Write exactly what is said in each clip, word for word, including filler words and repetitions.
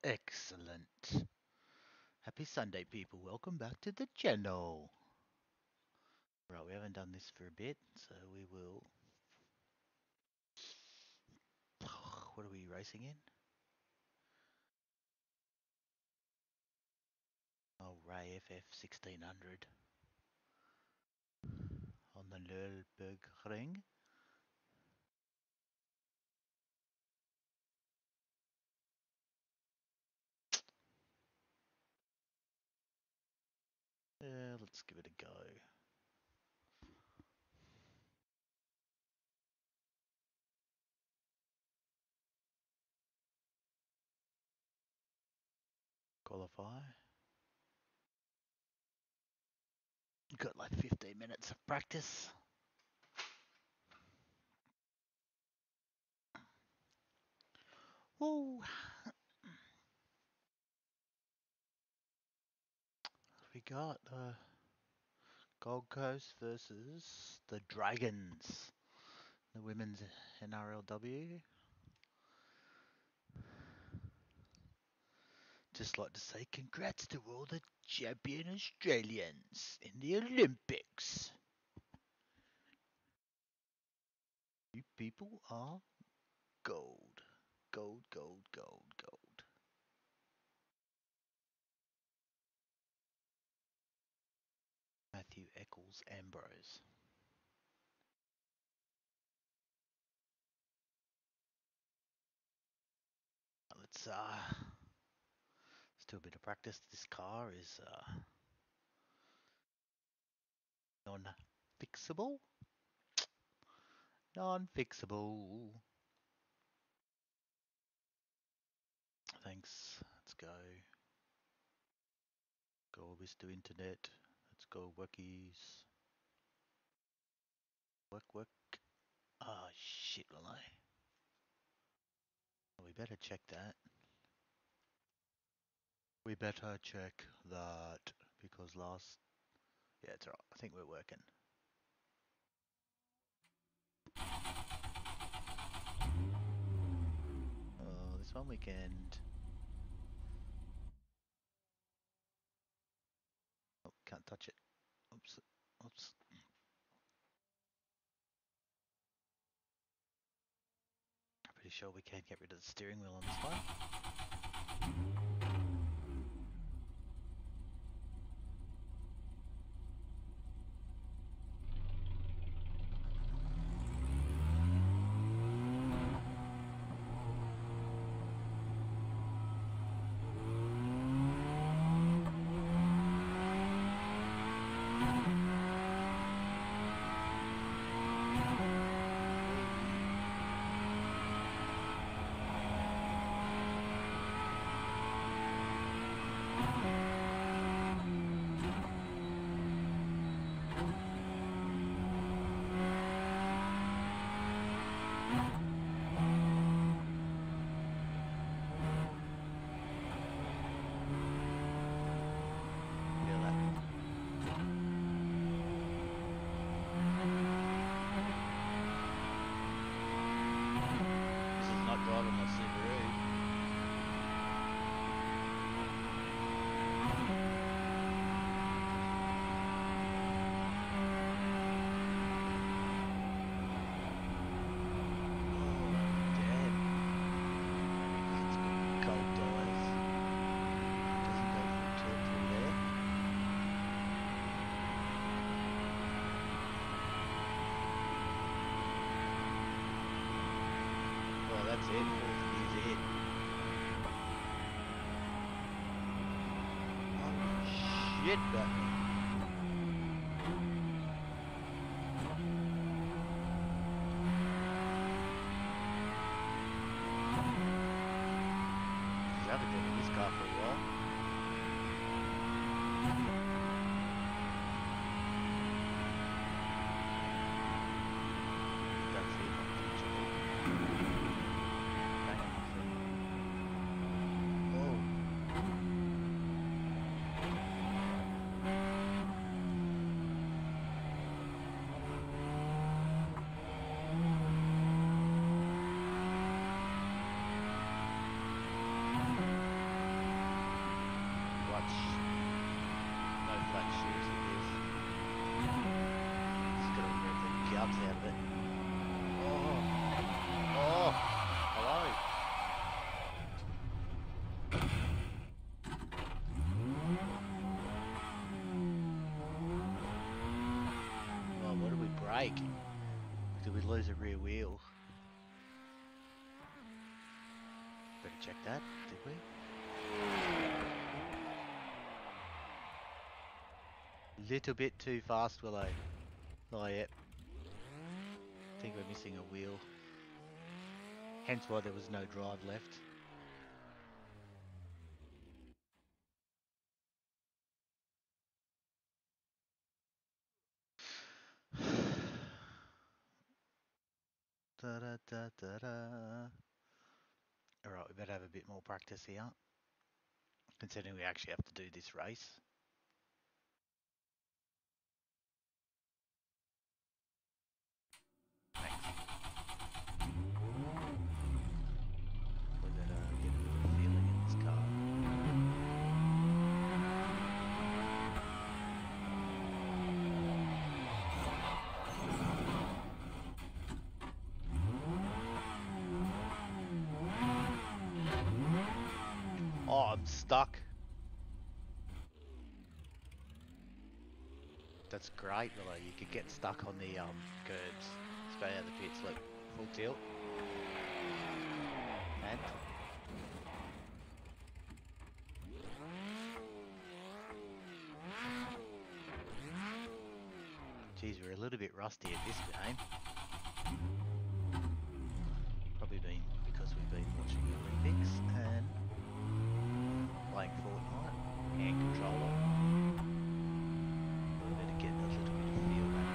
Excellent. Happy Sunday, people. Welcome back to the channel. Right, we haven't done this for a bit, so we will... What are we racing in? Oh, Ray F F sixteen hundred. On the Nürburgring. Uh, let's give it a go. Qualify. Got like fifteen minutes of practice. Woo! We got uh, Gold Coast versus the Dragons. The women's N R L W. Just like to say congrats to all the champion Australians in the Olympics. You people are gold. Gold, gold, gold, gold. Matthew Eccles Ambrose. Let's uh let's do a bit of practice. This car is uh non-fixable. Non-fixable. Thanks. Let's go. Go Mister Internet. Let's go workies. Work, work. Ah, oh, shit, will I? We better check that. We better check that because last... Yeah, it's alright. I think we're working. Oh, this one weekend. Oh, can't touch it. Oops. Oops. I'm pretty sure we can't get rid of the steering wheel on this one. That's it, fourth gear's it. Oh shit, Batman. He's haven't driven this car for a while. chucks out of it. Oh, oh, hello. Oh, what did we break? Did we lose a rear wheel? Better check that, did we? Little bit too fast, Willow. Oh, yep. I think we're missing a wheel. Hence why there was no drive left. Da da da da da. Alright, we better have a bit more practice here. Considering we actually have to do this race. Thanks. We better get a bit of feeling in this car. Oh, I'm stuck. That's great, Willow. You could get stuck on the um curbs. Straight out of the pits, look. Full tilt. And geez, we're a little bit rusty at this game. Probably been because we've been watching the Olympics and playing Fortnite, hand controller. We better get a little bit of feel back.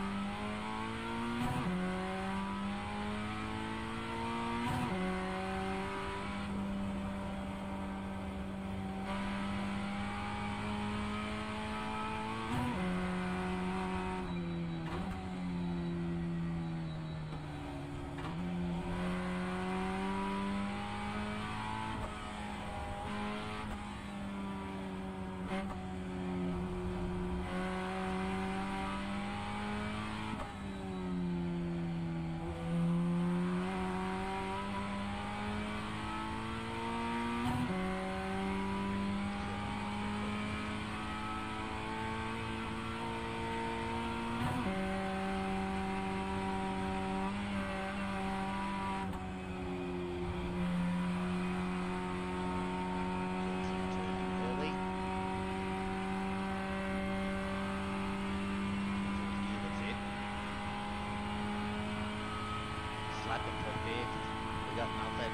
Slapping for fifth. We got nothing.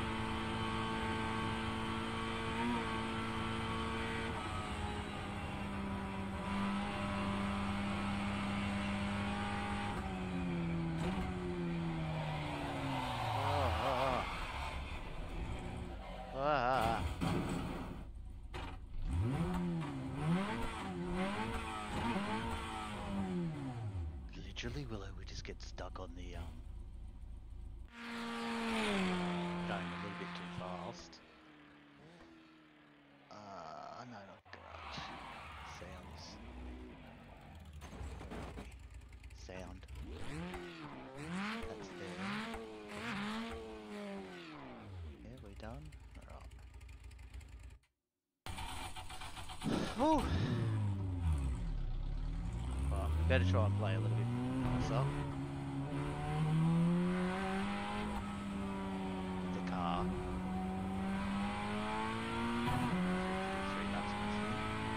Oh, oh, oh. Ah. Literally, Willow, we just get stuck on the um going a little bit too fast. Uh, no, not garage. Sounds. Sound. That's there. Yeah, we done? Alright. Oh! Well, we better try and play a little bit nicer. The car. Three laps missing.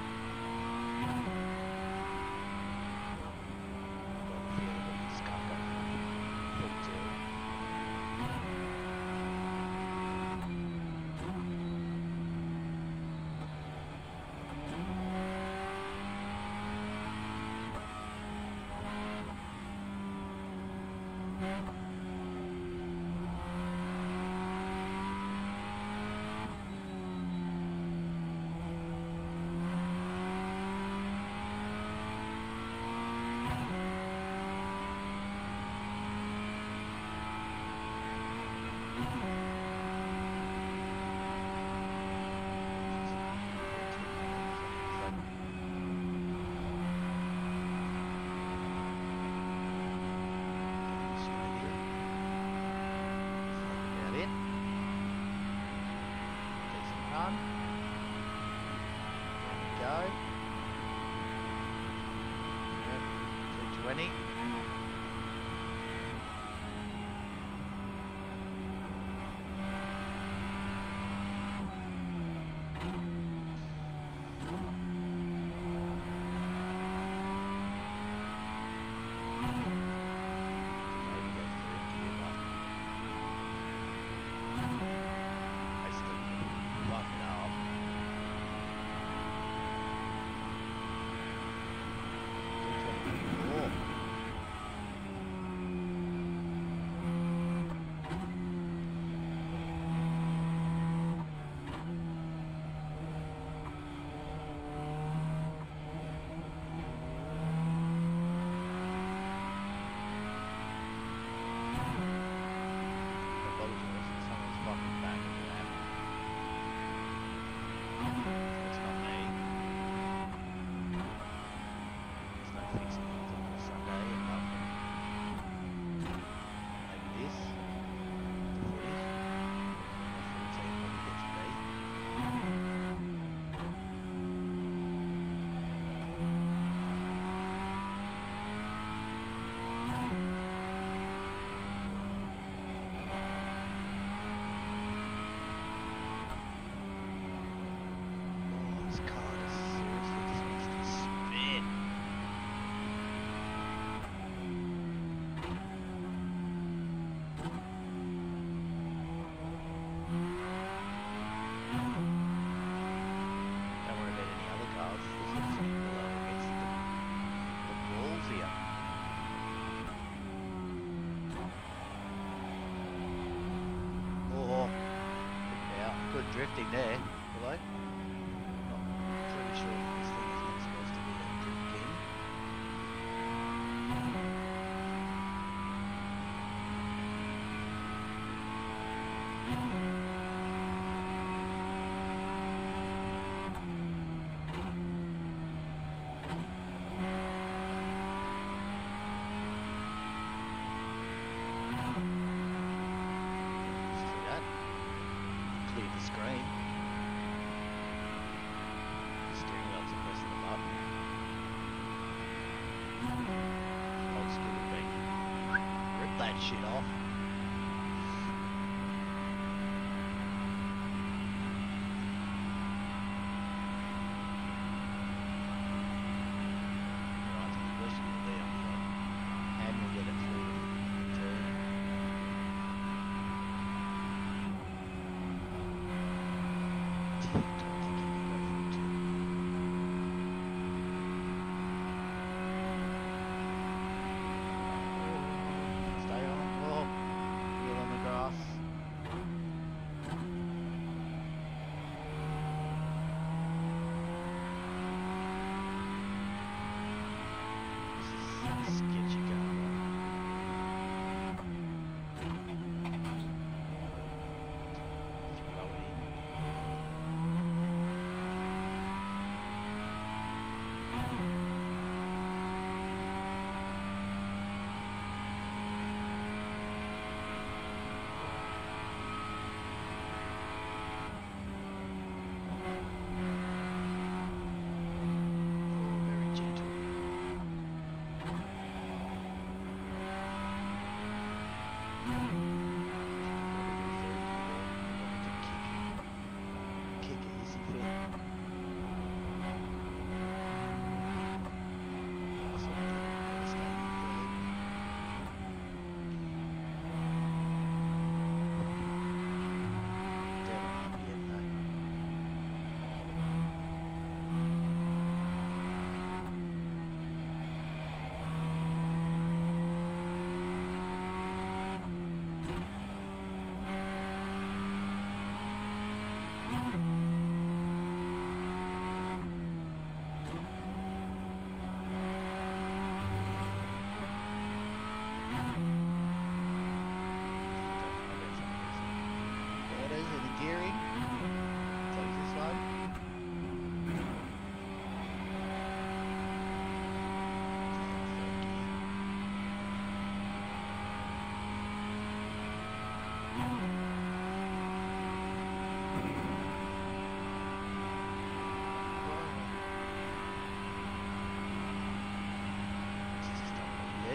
Got the feel of it, scuffed up. Full tilt. twenty. Drifting there, hello? Not pretty sure this thing is not supposed to be a drift king. See that? Clear the screen. The steering wheel's pressing the button. Old school thing. Rip that shit off. Right, so the question will be on the how do we get it through the turn? Stay on. Oh.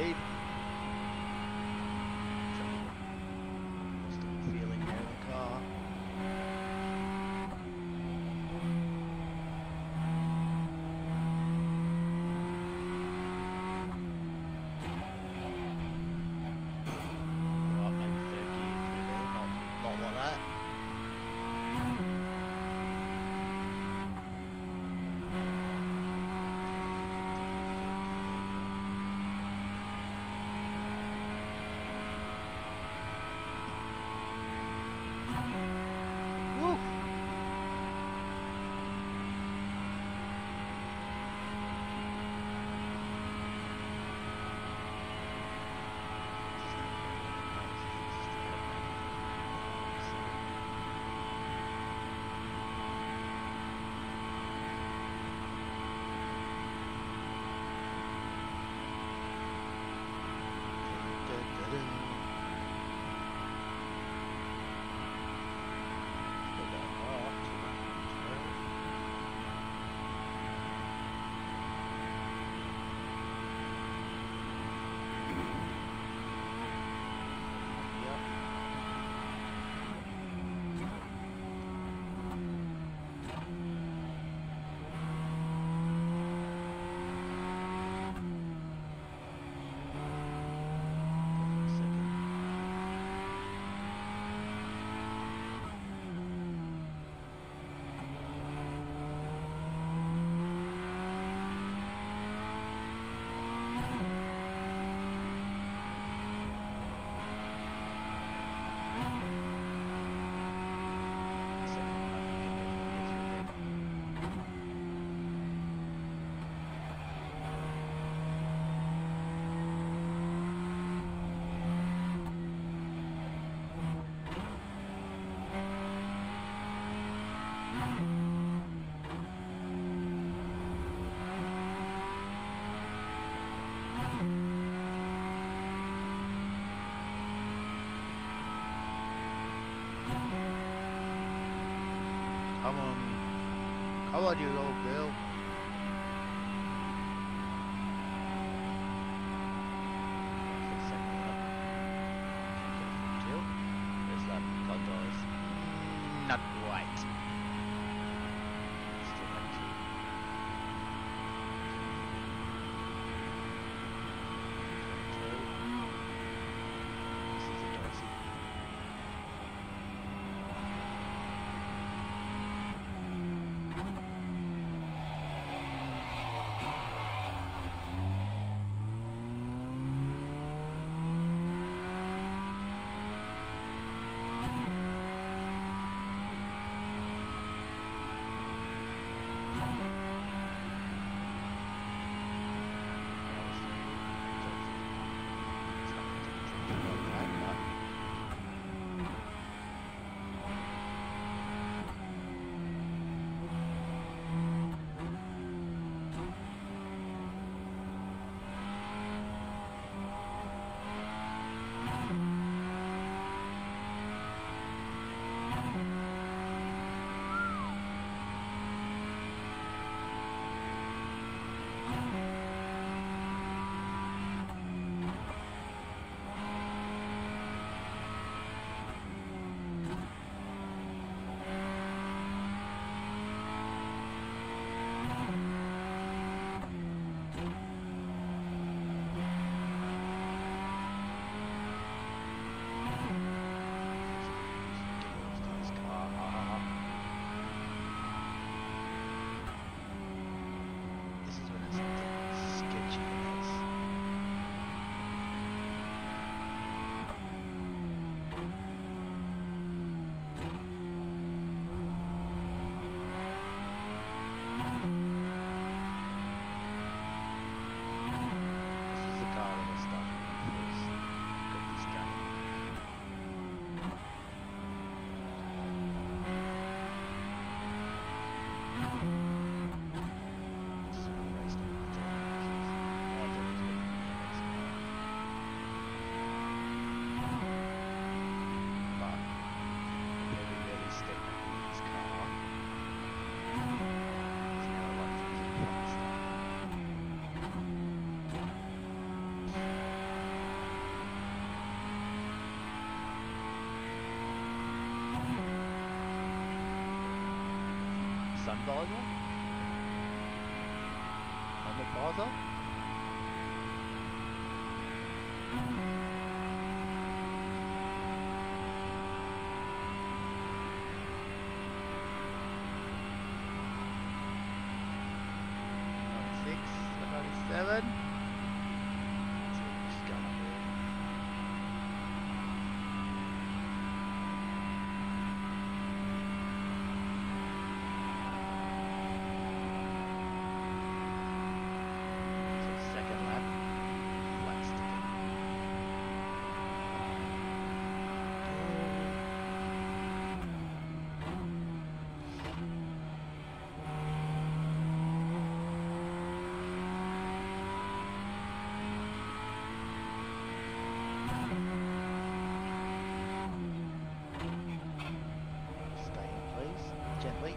believe. What's the feeling there in the car? Right, maybe third gear through there, not, not like that. Woo! Come on. Come on, you old girl. There's that cut doors. Not right. Still have to. This is a Darcy. sun visor? Helmet visor? ninety-six, ninety-seven. Just go up there. So second lap, flat sticking. Stay in, please, gently.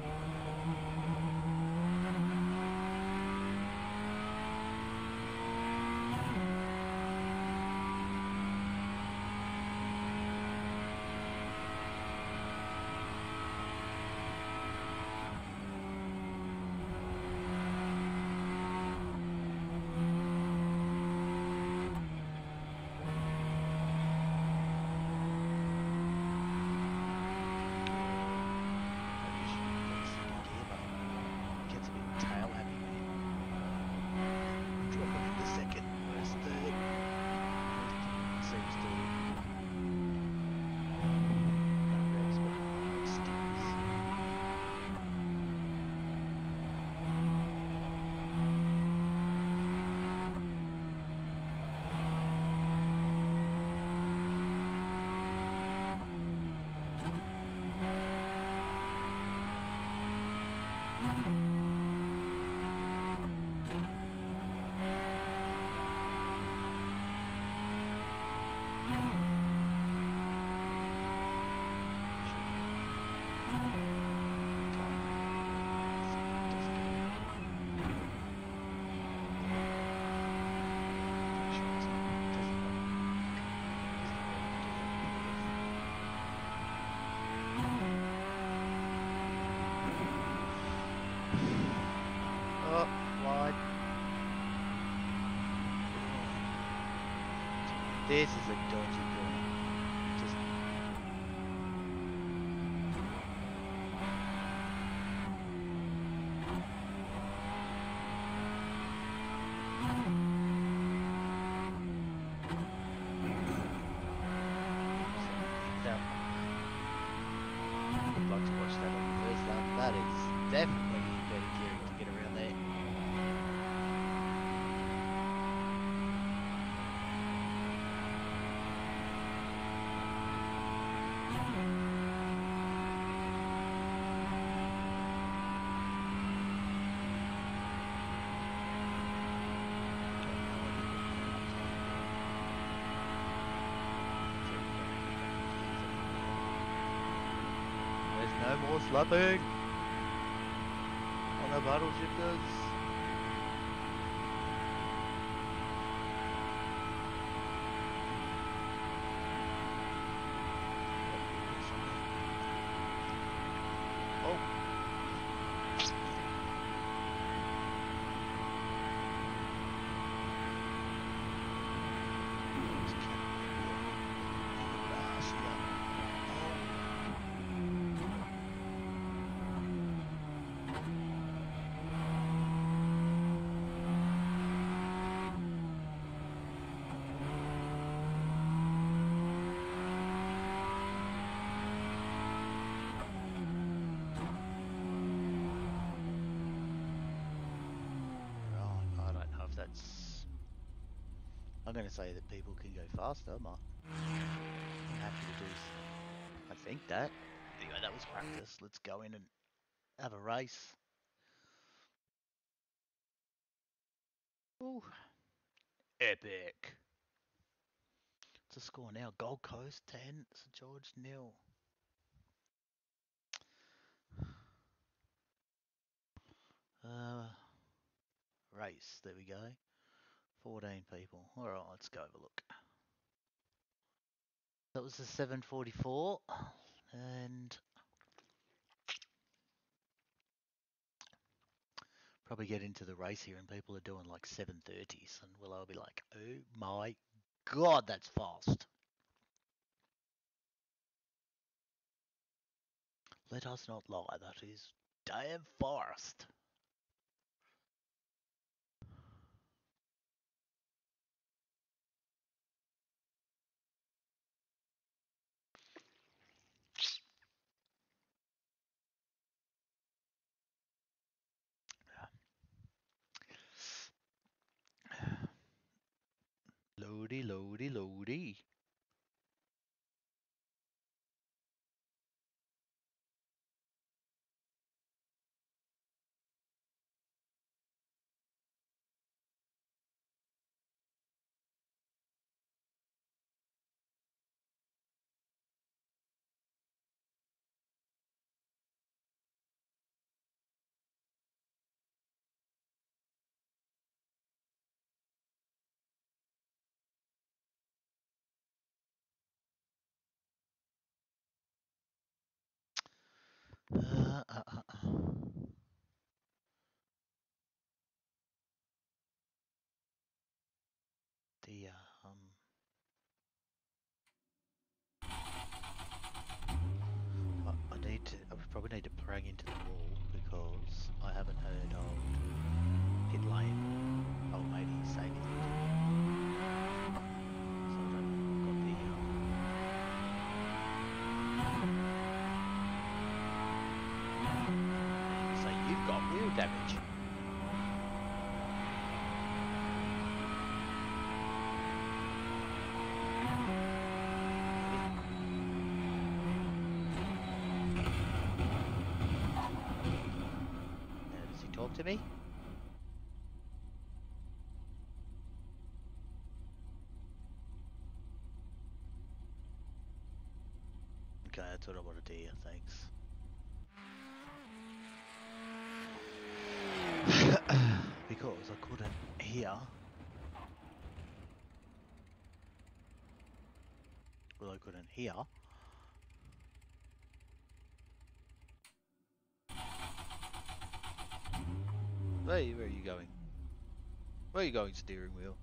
Maybe you should put second gear, but it gets a bit tail happy when you drop it into second. Where's third? Where's seems to no revs, but it stings. Oh, wide. This is a dodgy corner. Just that. I'd like to watch that on the first lap. That is definitely better gearing to get around there. There's no more slapping on the battle shifters. Oh. Right, I don't know if that's. I'm going to say that people can go faster. I'm I'm happy to do. s- I think that. Anyway, that was practice. Let's go in and have a race. Ooh, epic. What's the score now? Gold Coast ten, St George nil. Uh, race. There we go. fourteen people. All right, let's go have a look. That was the seven forty-four, and Probably get into the race here and people are doing like seven thirties and we'll all be like, oh my god, that's fast. Let us not lie, that is damn fast. Loady, loady, loady. Uh, uh, uh, uh. The uh, um. I, I need to. I probably need to prang into the wall because I haven't heard old pit lane. Old matey say anything to me. So I don't know. I've got the um. So you've got wheel damage. Talk to me? Okay, that's what I want to do, thanks. Because I couldn't hear. Well, I couldn't hear. Hey, where are you going? Where are you going, steering wheel?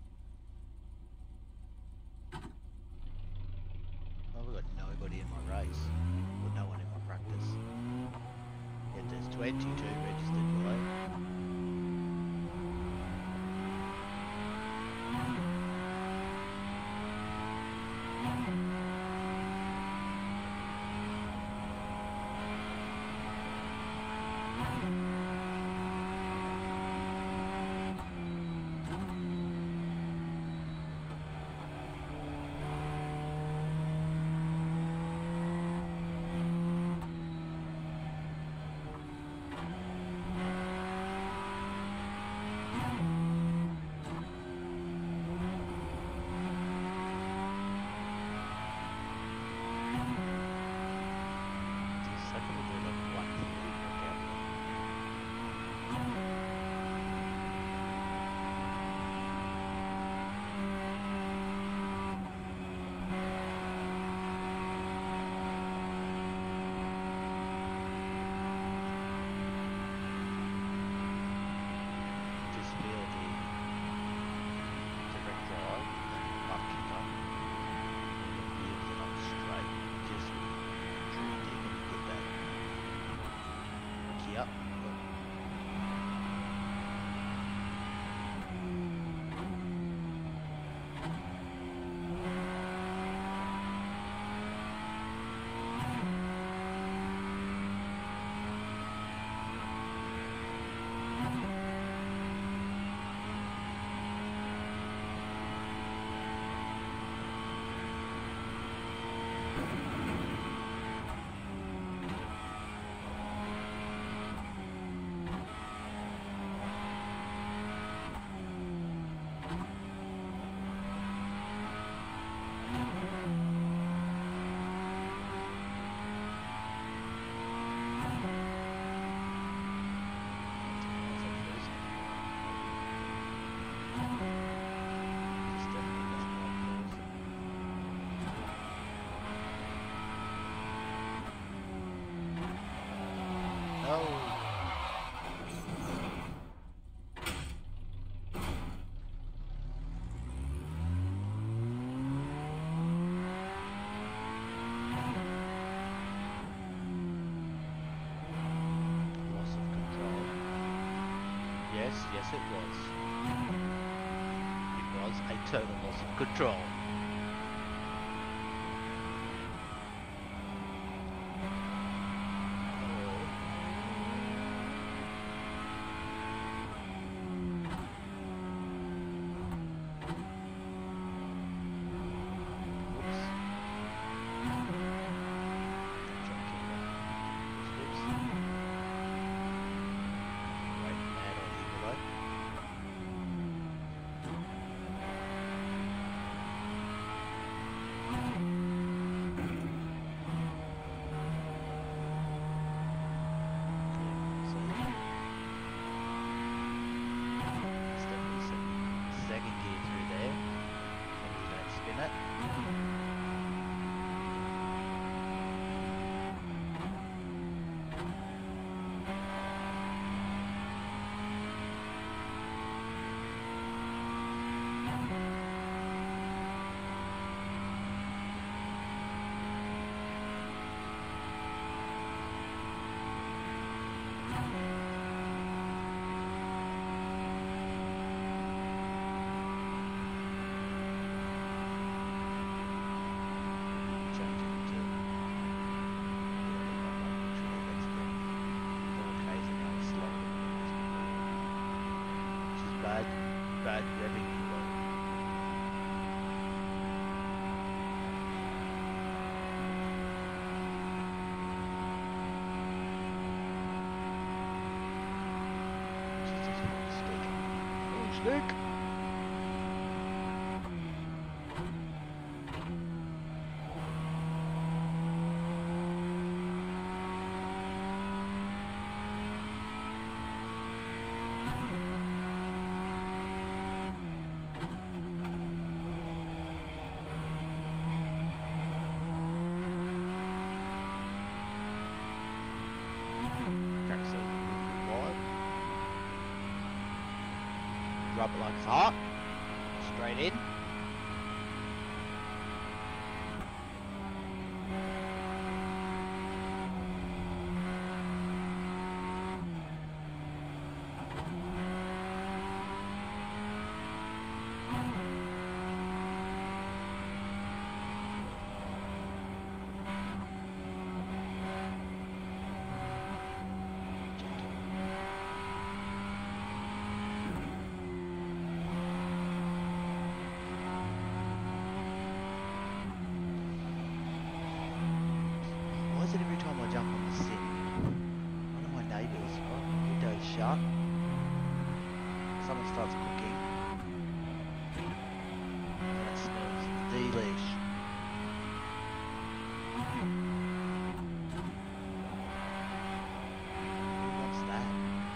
Oh, we've got nobody in my race. Well, no one in my practice. Yet there's twenty-two registered below. Yes, it was. It was a total loss of control. Bad revenue. Oh, stick. Drop it like it's hot. Straight in. Every time I jump on the sim, one of my neighbours, right, windows shut, someone starts cooking, and it smells delish. Who wants that?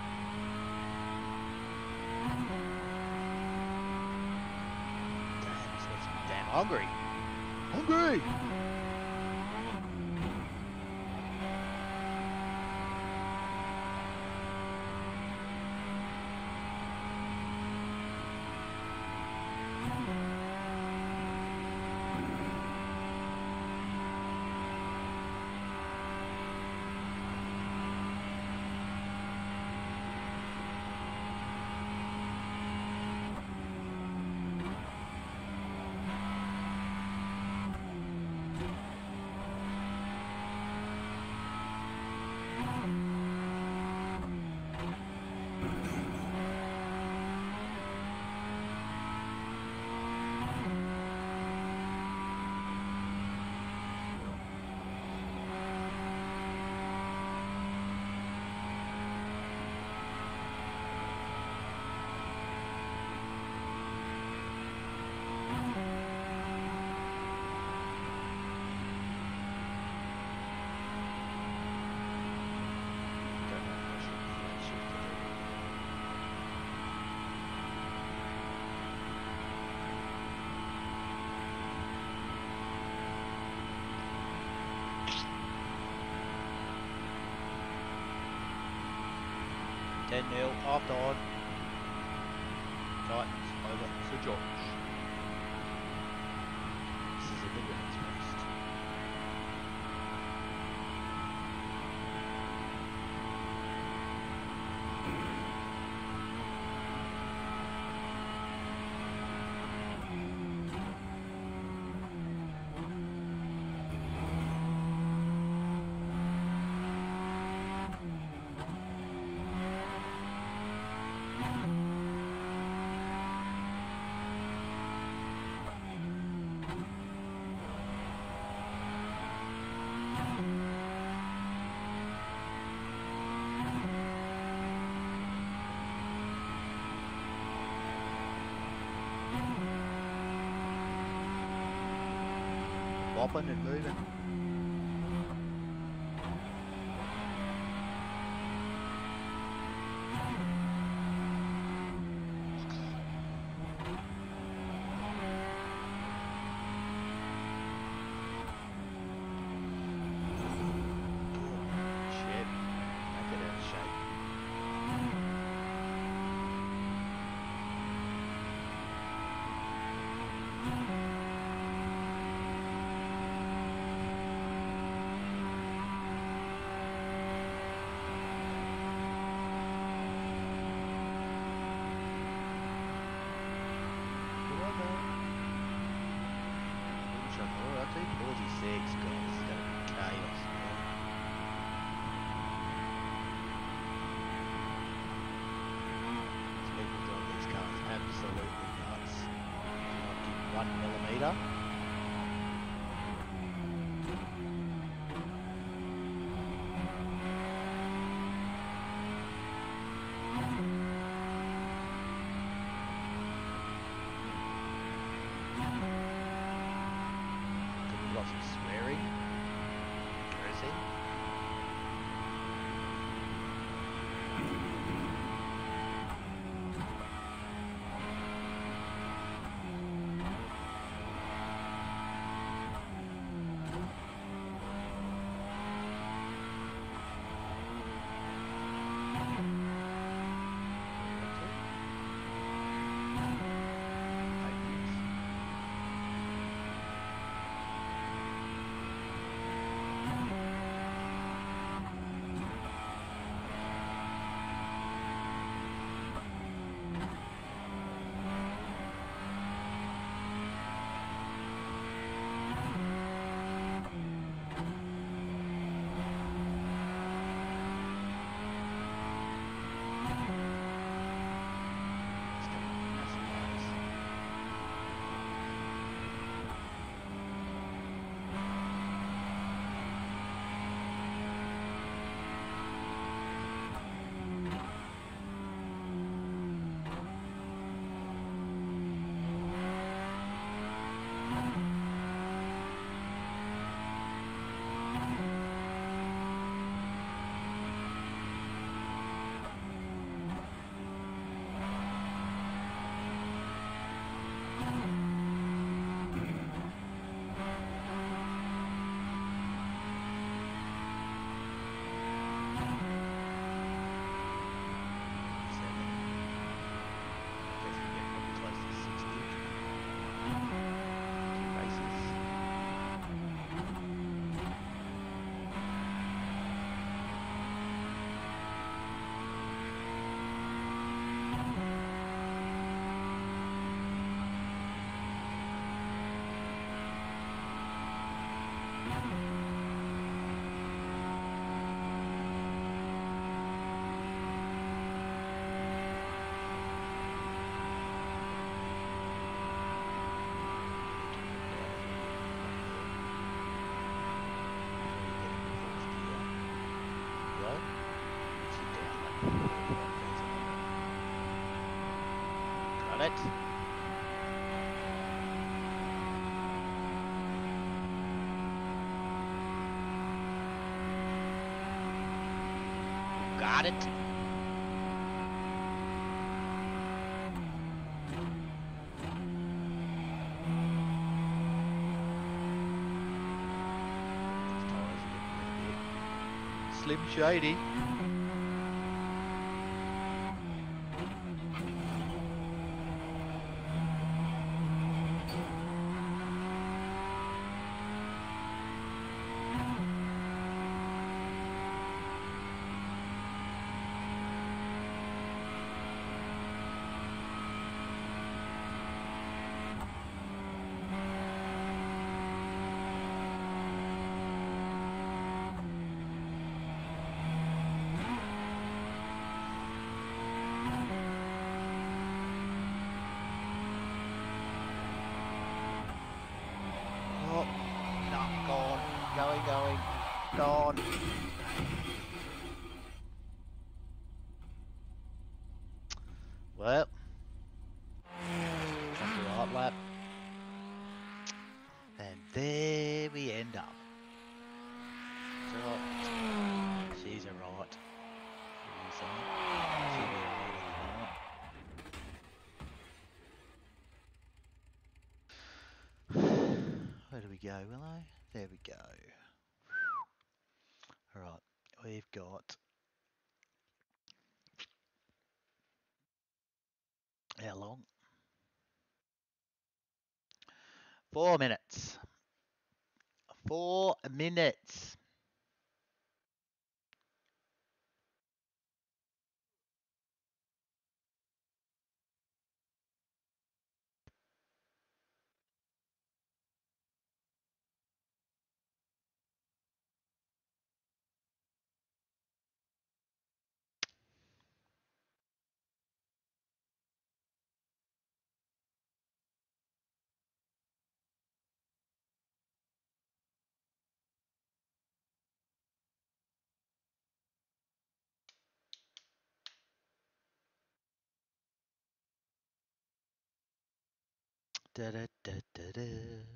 Damn, this makes me damn hungry. Hungry! ten nil, half time. Titans over for George. This is a big one, post. bopping and moving. forty-six, God, this is going to be chaos. These people drive these cars absolutely nuts. Do not give one millimetre. Lots of swearing, cursing. Got it. Got it. Slim Shady. Going, going, gone. Well, time to do a hot lap. And And there we end up. She's alright. She's alright. What are you saying? She'll be alright in the night. Where do we go, Willow? There we go. Alright, we've got... How long? Four minutes. Four minutes. Da da da da da.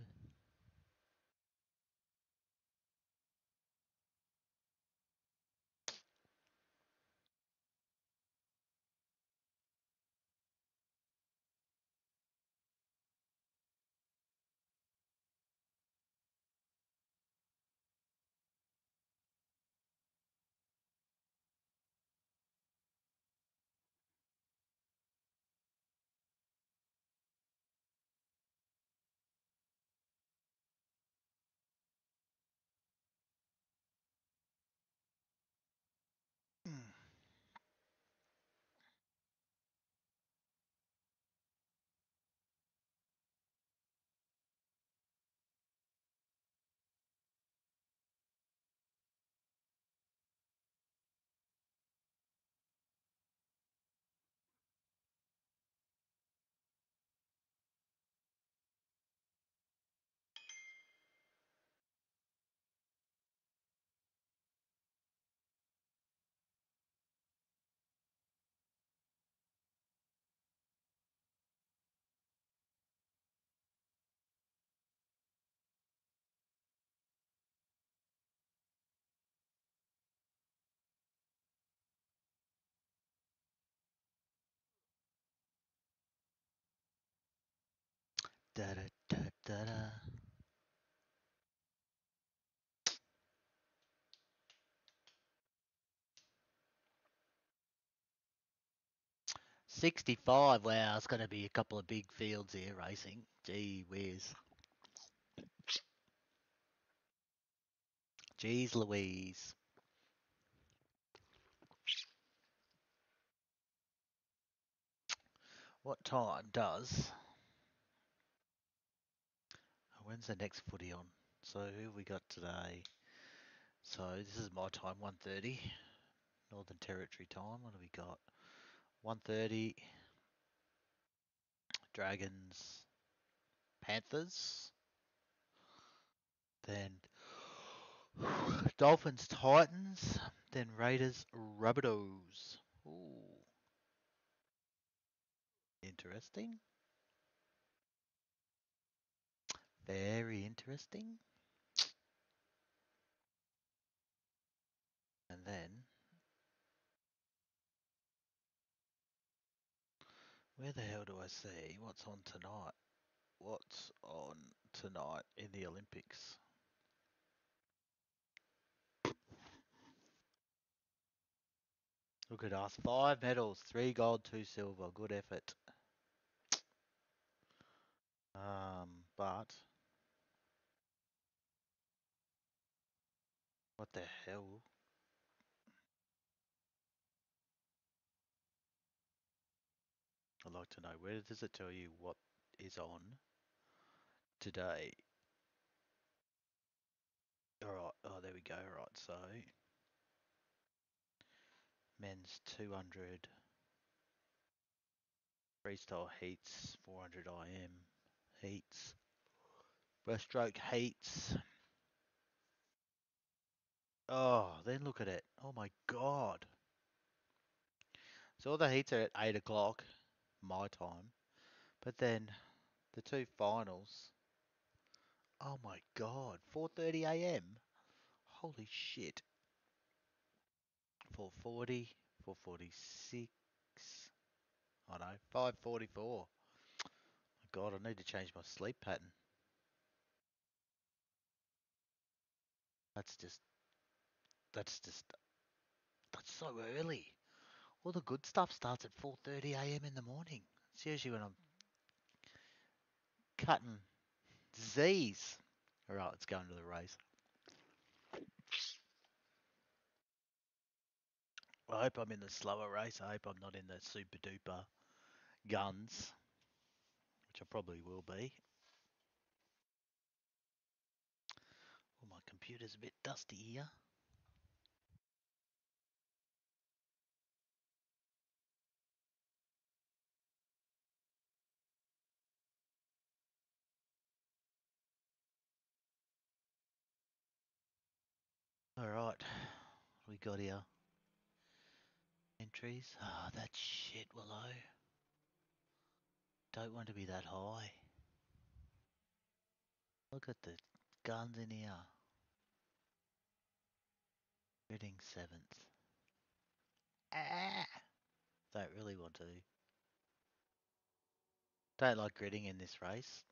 Da da da da da. sixty-five. Wow, it's going to be a couple of big fields here racing. Gee whiz. Jeez Louise. What time does... When's the next footy on? So who have we got today? So this is my time, one thirty. Northern Territory time. What have we got? one thirty. Dragons. Panthers. Then Dolphins, Titans. Then Raiders, Rabbitohs. Ooh, interesting. Very interesting. And then, where the hell do I see what's on tonight? What's on tonight in the Olympics? Look at us. Five medals, three gold, two silver. Good effort. Um, but what the hell? I'd like to know, where does it tell you what is on today? Alright, oh there we go. Alright, so men's two hundred freestyle heats, four hundred I M heats, breaststroke heats. Oh, then look at it. Oh my god. So all the heats are at eight o'clock, my time. But then the two finals. Oh my god, four thirty a m? Holy shit. four forty, four forty-six. I know, five forty-four. My god, I need to change my sleep pattern. That's just, that's just, that's so early. All the good stuff starts at four thirty a m in the morning. It's usually when I'm cutting Z's. Alright, let's go into the race. I hope I'm in the slower race. I hope I'm not in the super duper guns, which I probably will be. Oh, my computer's a bit dusty here. Alright, what we got here? Entries. Ah, oh, that's shit, Willow. Don't want to be that high. Look at the guns in here. Gridding seventh. Ah! Don't really want to. Don't like gridding in this race.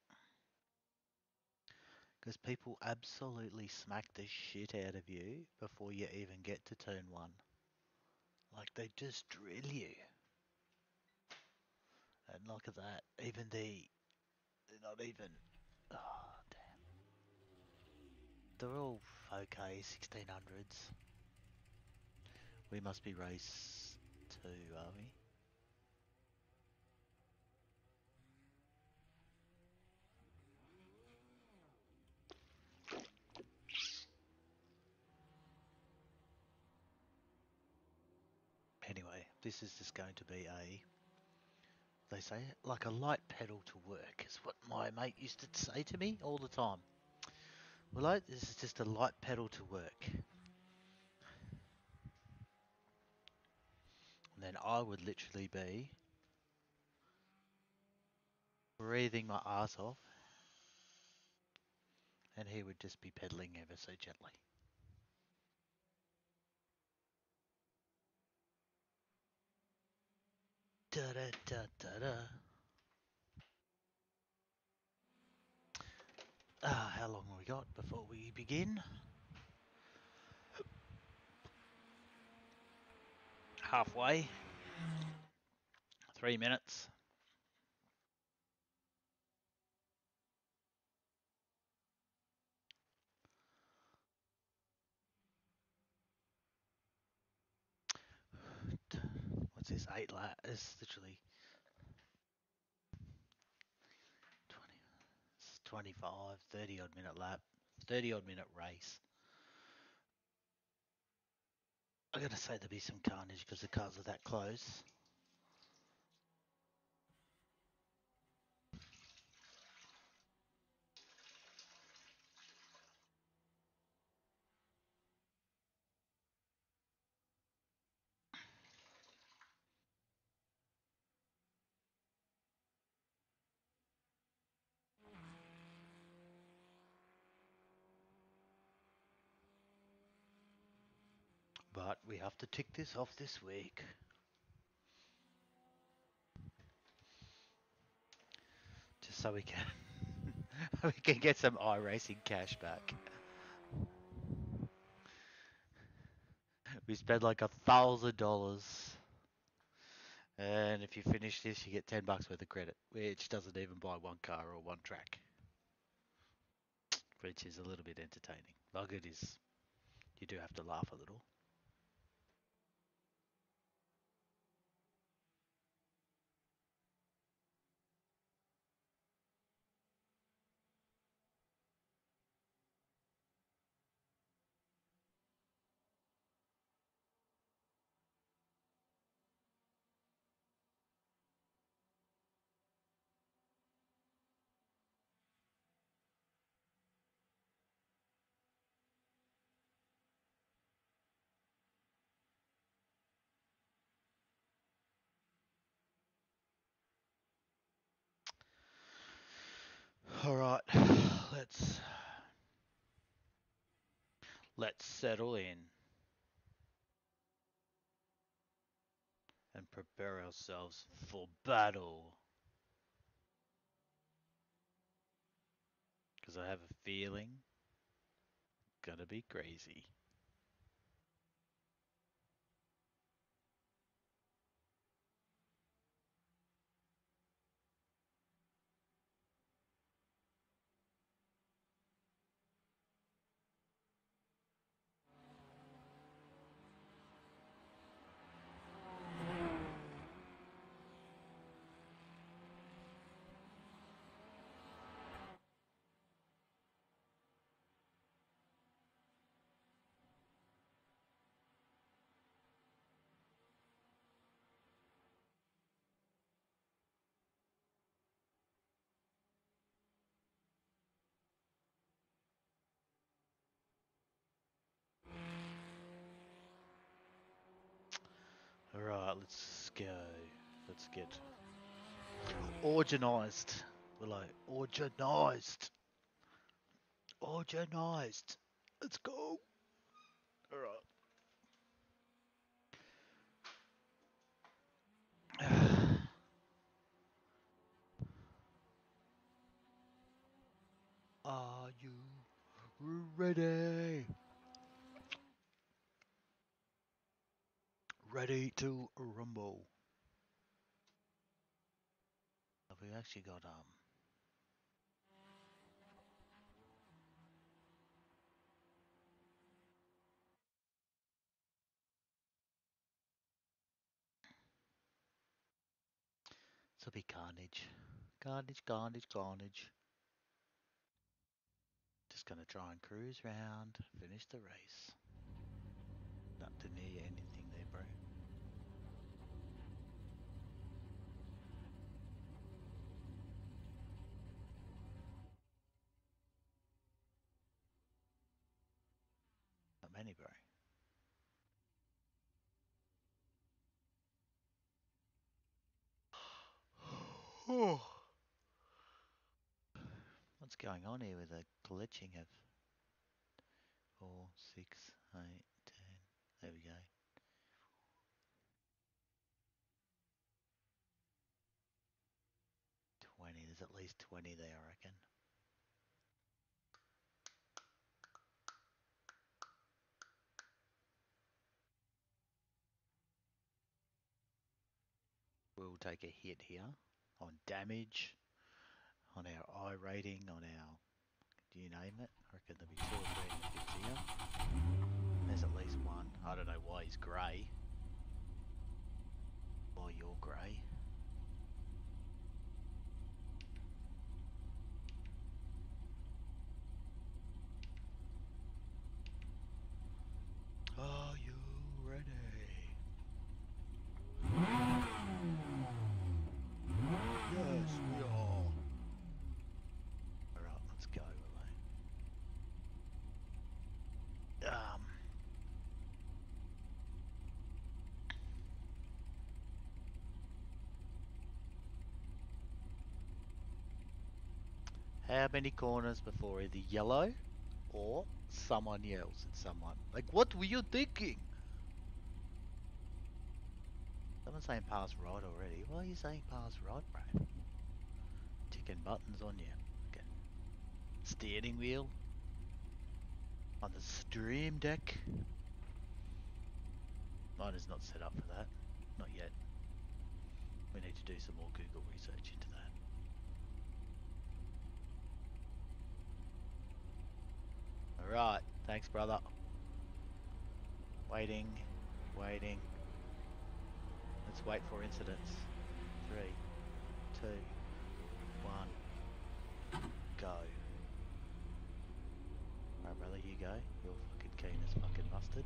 Because people absolutely smack the shit out of you before you even get to turn one. Like, they just drill you. And look at that. Even the... They're not even... Oh, damn. They're all okay, sixteen hundreds. We must be race two, are we? Anyway, this is just going to be a... They say it, like a light pedal to work, is what my mate used to say to me all the time. Well, like, this is just a light pedal to work. And then I would literally be breathing my ass off, and he would just be pedaling ever so gently. Da da da da da. Ah, how long have we got before we begin? Halfway. Three minutes. What's this? Eight lap. It's literally twenty, twenty-five, thirty odd minute lap. thirty odd minute race. I gotta say there'll be some carnage because the cars are that close. But we have to tick this off this week. Just so we can we can get some iRacing cash back. We spent like a thousand dollars, and if you finish this, you get ten bucks worth of credit, which doesn't even buy one car or one track, which is a little bit entertaining. Like it is, you do have to laugh a little. All right, let's let's settle in and prepare ourselves for battle. Because I have a feeling it's gonna be crazy. Alright, let's go. Let's get organised. We're like, organised. Organised. Let's go. Alright. Are you ready? Ready to rumble. Have we actually got um This'll be carnage. Carnage, carnage, carnage. Just gonna try and cruise round, finish the race. Not to near anything there, bro. Not many, bro. What's going on here with the glitching of four, six, eight, ten? There we go. Twenty. There's at least twenty there, I reckon. We'll take a hit here on damage, on our I rating, on our, do you name it? I reckon there'll be two or three in the bits here. There's at least one. I don't know why he's grey. Why you're grey. Are you ready? Yes, we are. Alright, let's go, Relay. Um. How many corners before either yellow or someone yells at someone? Like, what were you thinking? Someone's saying pass right already. Why are you saying pass right, bro? Ticking buttons on you. Okay. Steering wheel. On the stream deck. Mine is not set up for that. Not yet. We need to do some more Google research into that. Alright, thanks brother. Waiting, waiting. Let's wait for incidents. Three, two, one, go. Alright brother, you go. You're fucking keen as fucking mustard.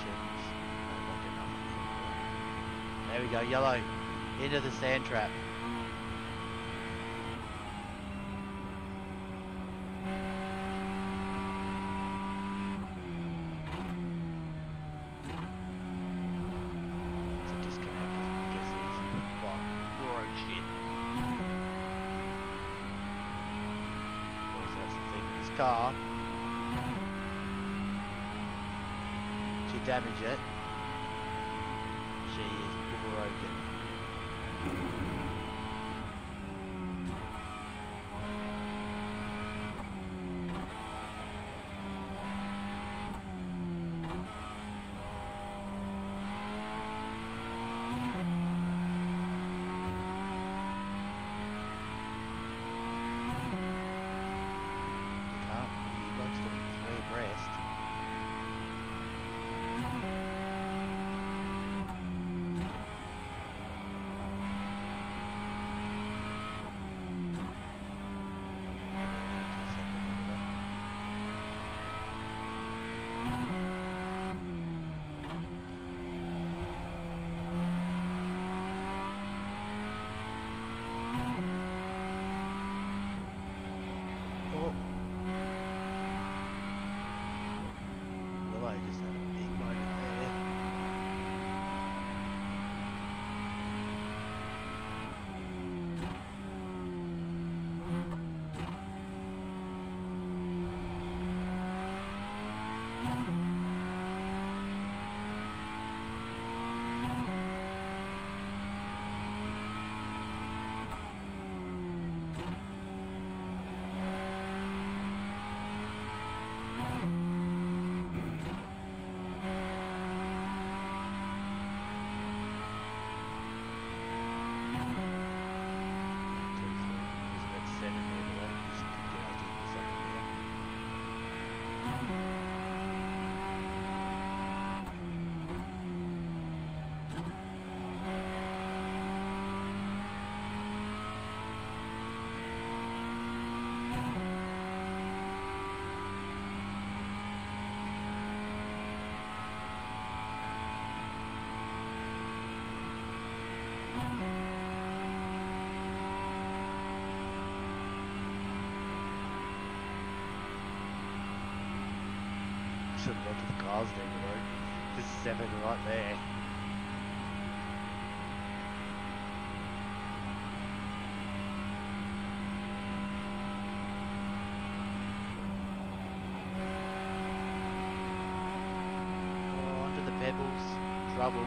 positions. I don't get nothing from it. There we go, yellow. Into the sand trap. It's a disconnect because it's what? Oh shit. Of course, that's the thing with this car. She damaged it. She is broken. Should look at the cars down the road. There's seven right there. Oh, onto the pebbles. Trouble.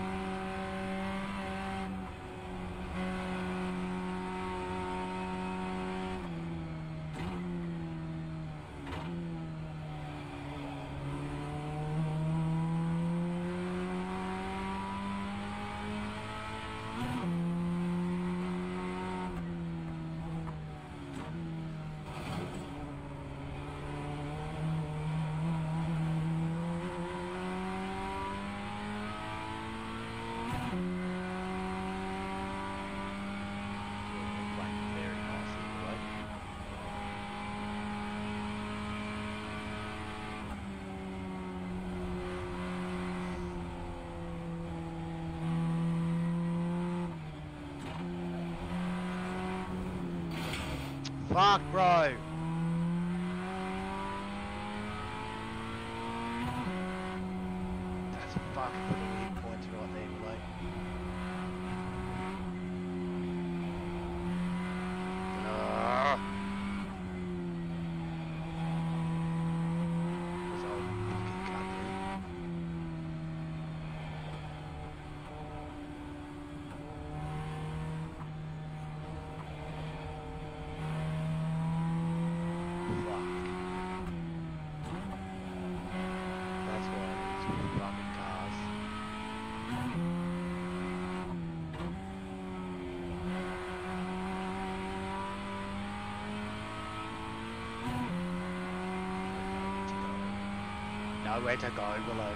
Fuck, bro. That's fucking for the weak points right there, below. Uh, This old fucking cunt, Nowhere to go below.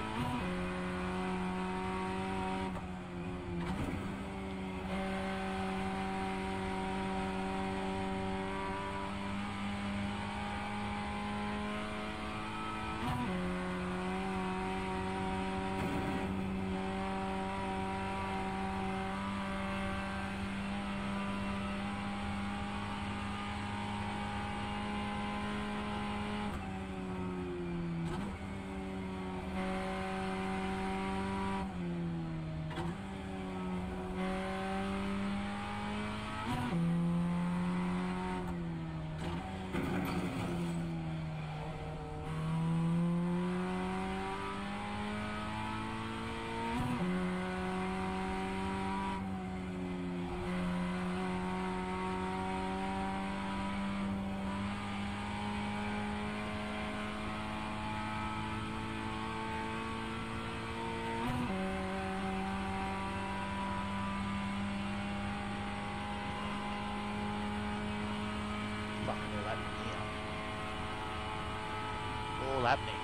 all happening.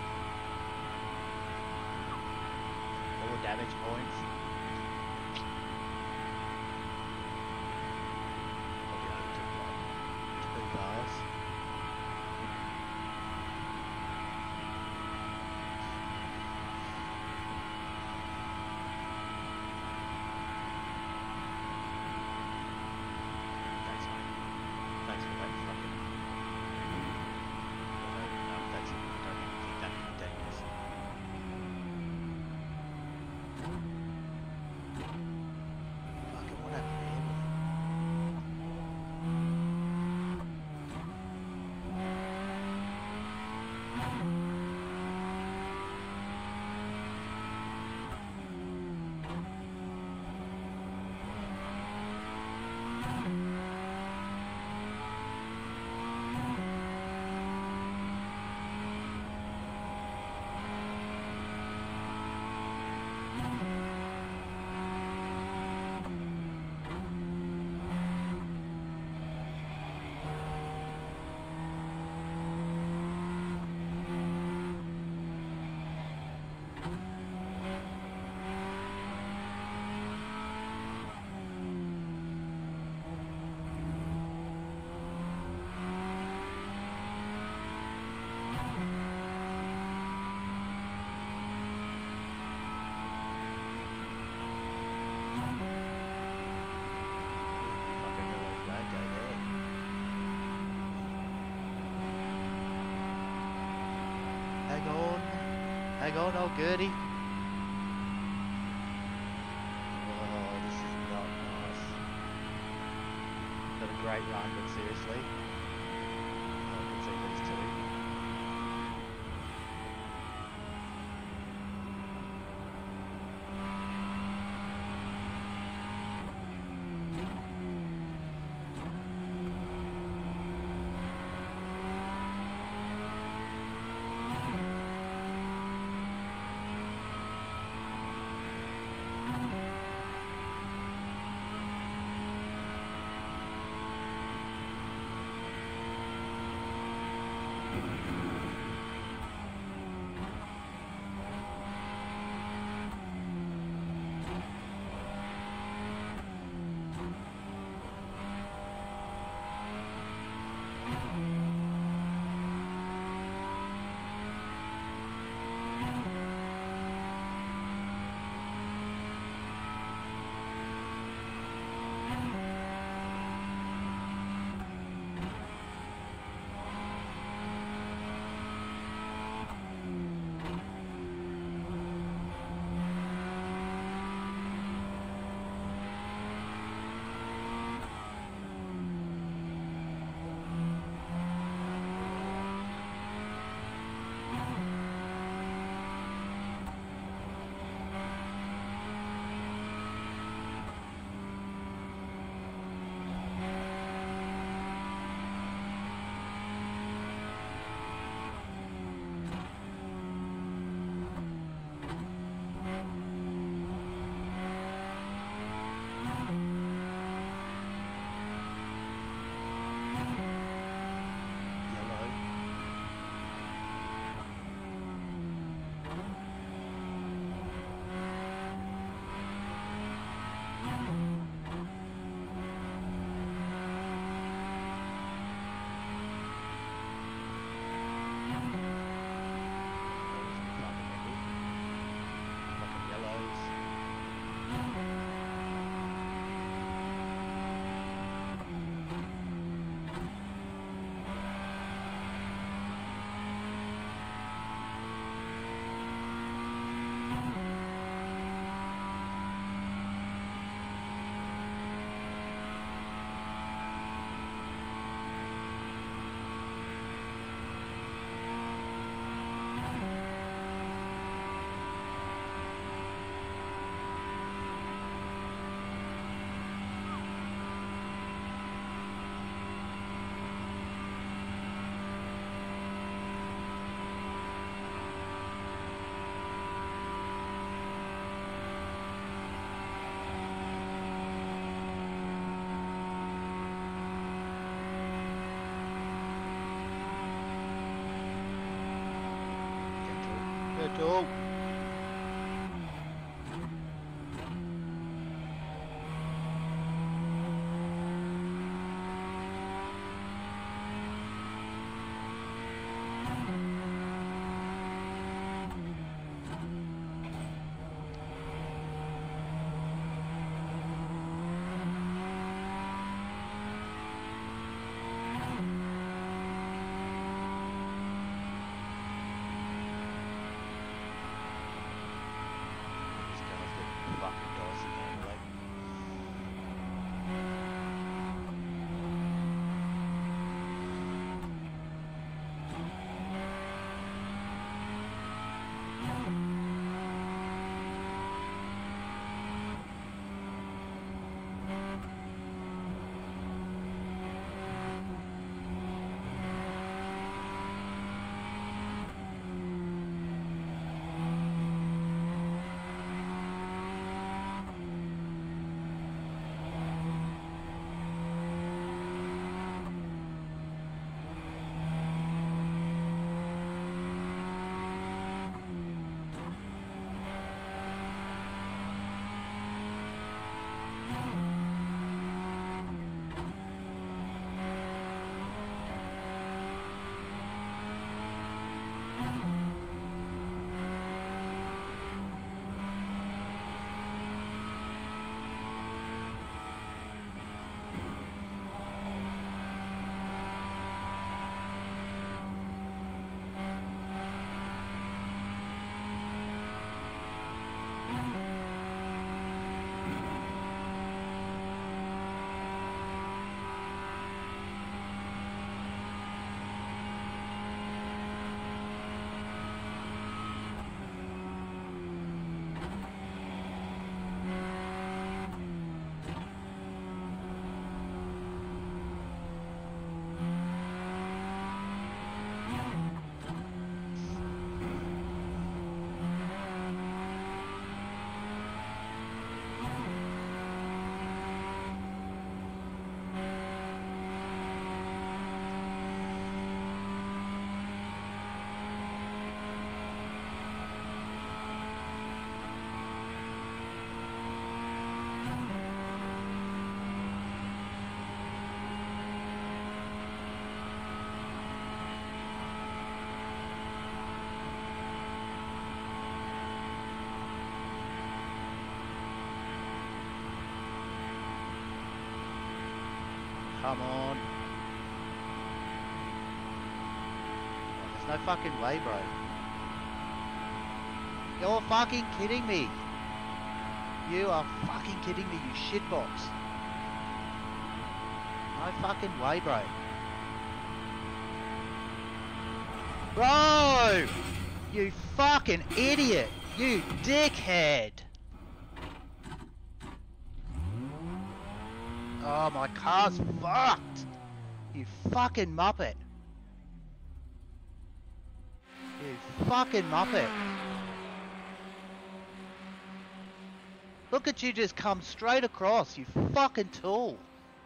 All the damage points. Probably only took like two cars. Thanks, mate. Thanks for that fucking. No, that's it. Don't keep that continuous. Fucking what happened there? Fucking really glad go there. Hang on. Hang on, old Gertie. Oh, this is not nice. Got a great run, but seriously. Oh, I can see these two. a tool. Come on. There's no fucking way, bro. You're fucking kidding me. You are fucking kidding me, you shitbox. No fucking way, bro. Bro! You fucking idiot! You dickhead! Oh, my car's fucked! You fucking muppet! You fucking muppet! Look at you just come straight across, you fucking tool!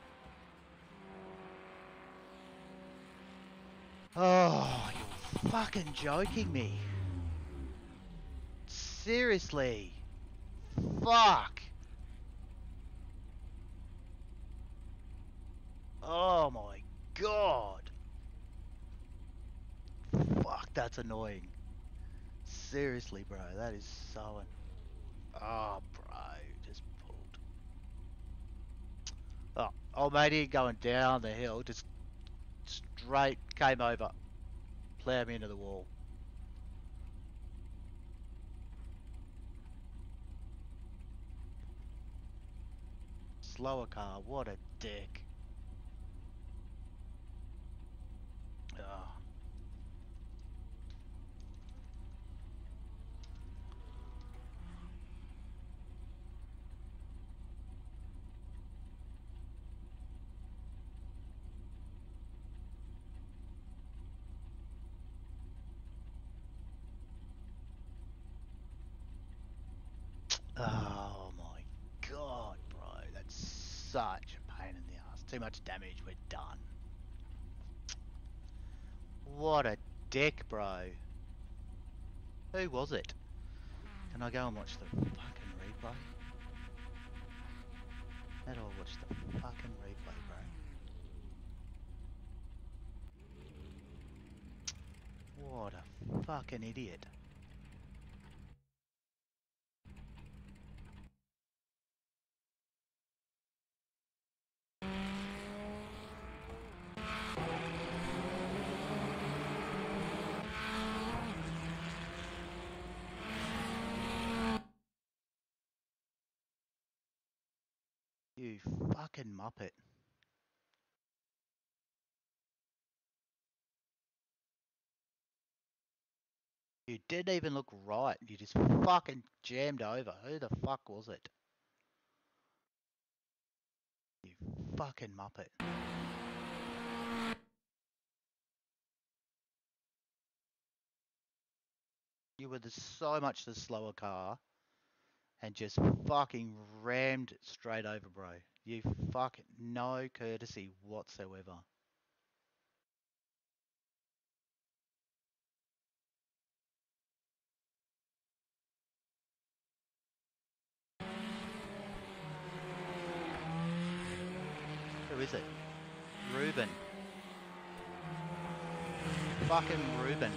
Oh, you're fucking joking me. Seriously. Fuck. Oh my god. Fuck, that's annoying. Seriously, bro, that is so an... Oh, bro, just pulled. Oh, old matey going down the hill, just straight came over. Ploughed me into the wall. Slower car, what a dick. Oh. Oh my god, bro, that's such a pain in the ass. Too much damage, we're done. What a dick, bro. Who was it? Can I go and watch the fucking replay? How do I watch the fucking replay, bro? What a fucking idiot. You fucking muppet. You didn't even look right. You just fucking jammed over. Who the fuck was it? You fucking muppet. You were the, so much the slower car and just fucking rammed straight over, bro. You fucking no courtesy whatsoever. Who is it? Ruben. Fucking Ruben.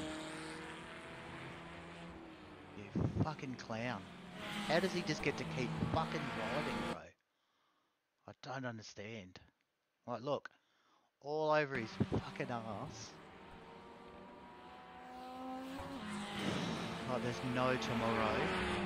You fucking clown. How does he just get to keep fucking driving, bro? I don't understand. Like, look. All over his fucking ass. Like, there's no tomorrow.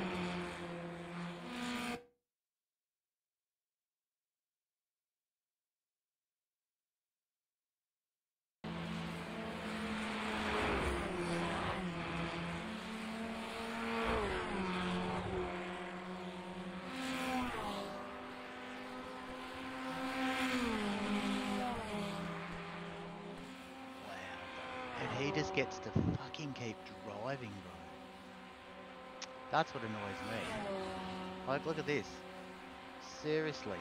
He just gets to fucking keep driving, bro. That's what annoys me. Like, look at this. Seriously.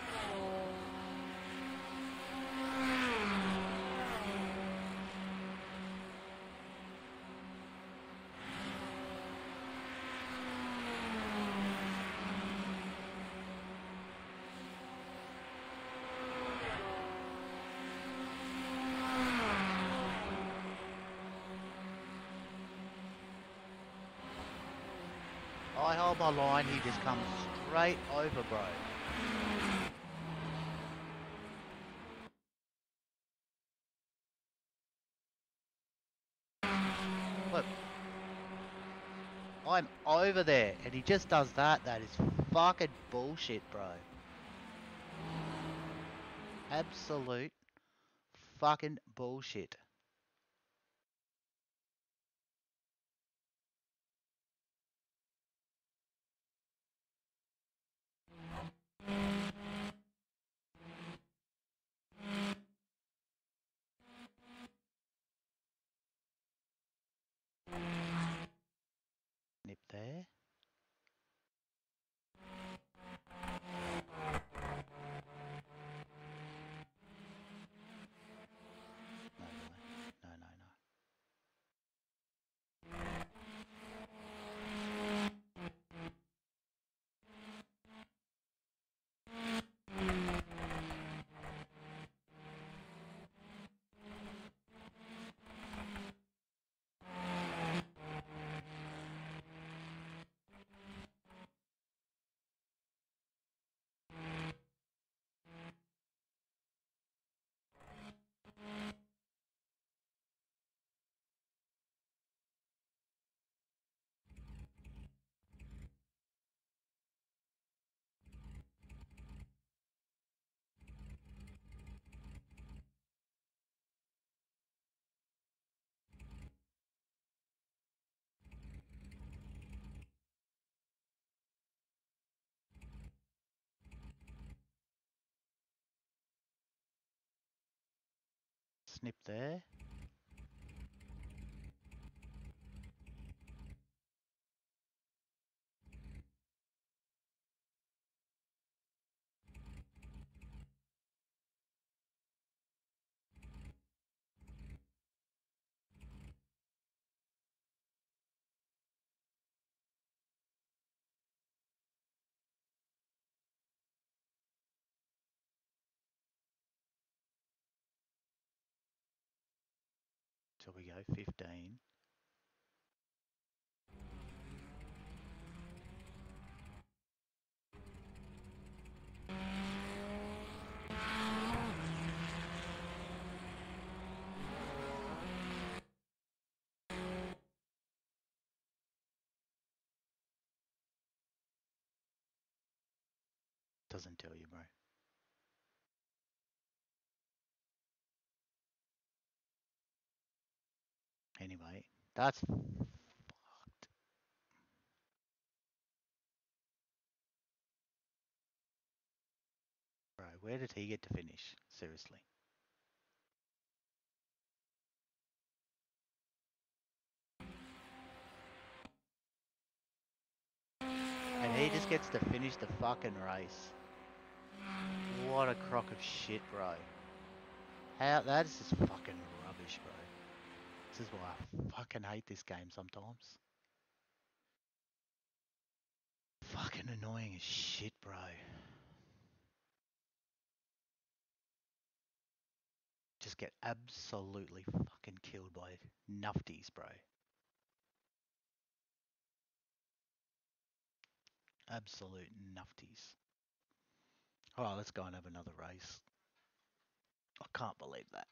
I hold my line, he just comes straight over, bro. Look. I'm over there, and he just does that. That is fucking bullshit, bro. Absolute fucking bullshit. Nip there. No, really. No, no, no. Snip there. So we go fifteen. Doesn't tell you, bro. Anyway, that's fucked. Bro, where did he get to finish? Seriously. And he just gets to finish the fucking race. What a crock of shit, bro. How, that is just fucking rubbish, bro. This is why I fucking hate this game sometimes. Fucking annoying as shit, bro. Just get absolutely fucking killed by nufties, bro. Absolute nufties. Alright, let's go and have another race. I can't believe that.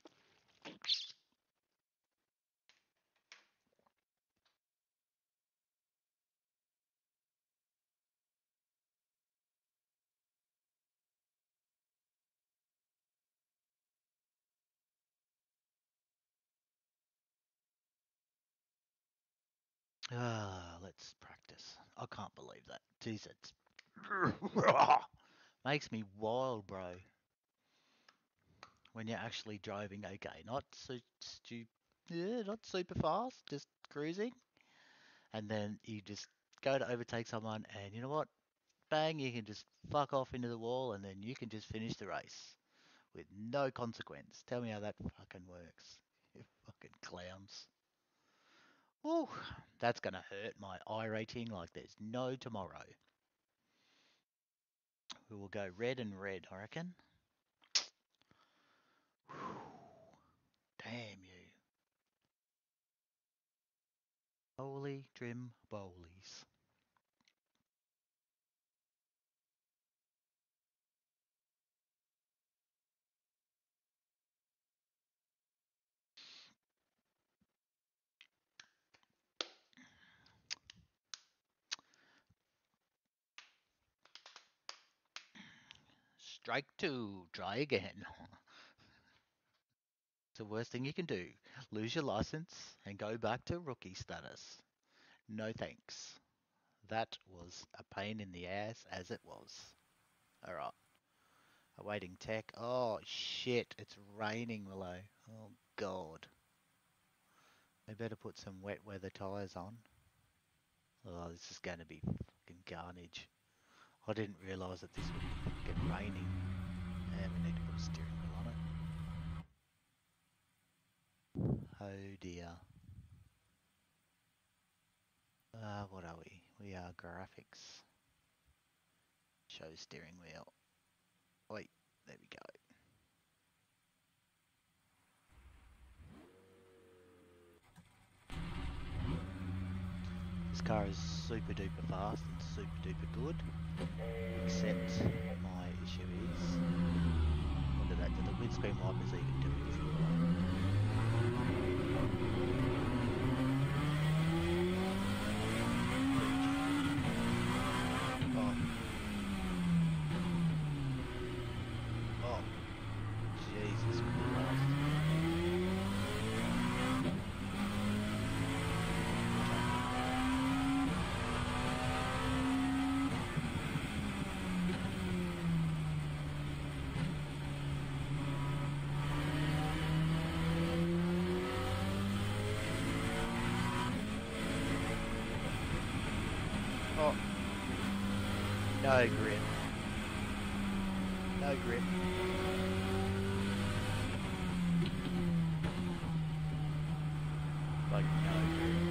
Ah, let's practice. I can't believe that. Jeez, it's makes me wild, bro. When you're actually driving okay, not so stu- yeah, not super fast, just cruising, and then you just go to overtake someone, and you know what? Bang, you can just fuck off into the wall, and then you can just finish the race with no consequence. Tell me how that fucking works. You fucking clowns. Woo, that's gonna hurt my iRating like there's no tomorrow. We will go red and red, I reckon. Whew. Damn you. Holy trim bowlies. Strike two, try again. It's the worst thing you can do. Lose your license and go back to rookie status. No thanks. That was a pain in the ass as it was. Alright. Awaiting tech. Oh shit, it's raining below. Oh god. I better put some wet weather tyres on. Oh, this is going to be fucking carnage. I didn't realise that this would be fucking raining. And we need to put a steering wheel on it. Oh dear. Uh, what are we? We are graphics. Show steering wheel. Wait, there we go. This car is super duper fast and super duper good. Except my issue is, what did that do? The windscreen wipers even do anything? Oh. Oh. Jesus Christ. Oh. No grip. No grip. Like, no grip.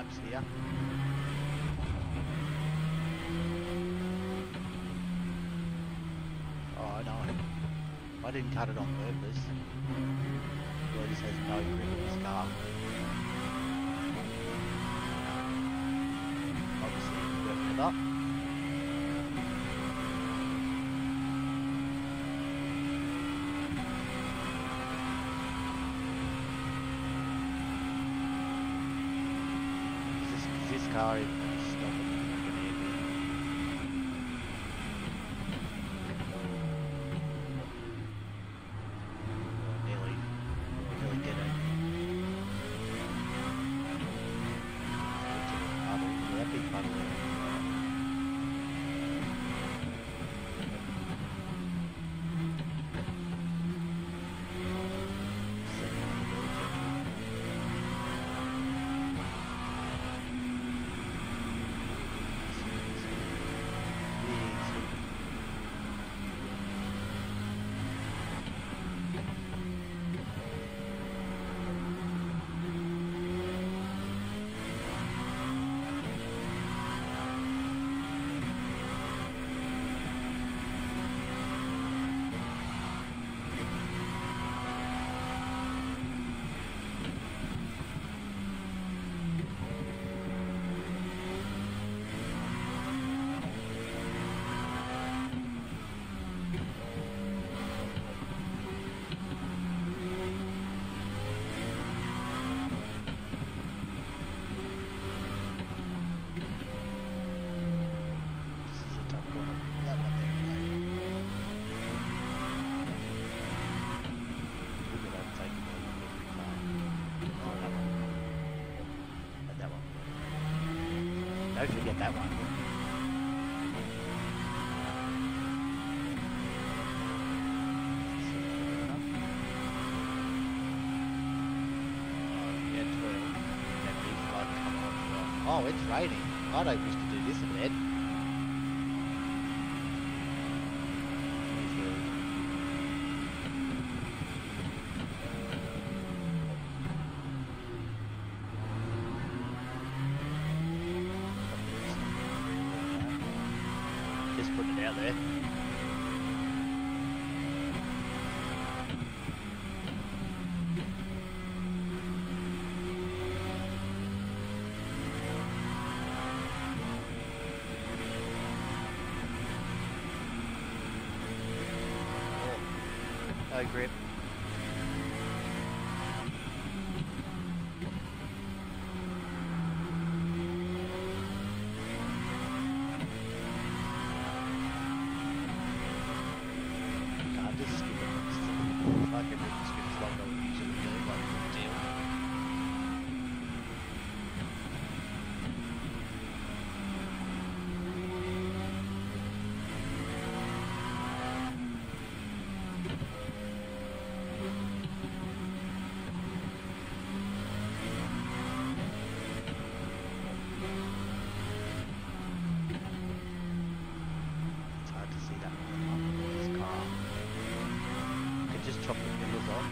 laps here. Oh no, I didn't cut it on purpose. He just has no grip in his car. Obviously, working it up. This car is stopping. Nearly, nearly get it. Puddle, yeah, big puddle there. Don't forget that one. Oh, it's raining. I don't wish to do this in bed. Just putting it out there. No grip. Can't just skip it. Like everything skips like I would usually do, like a deal. Just chop the pillars off.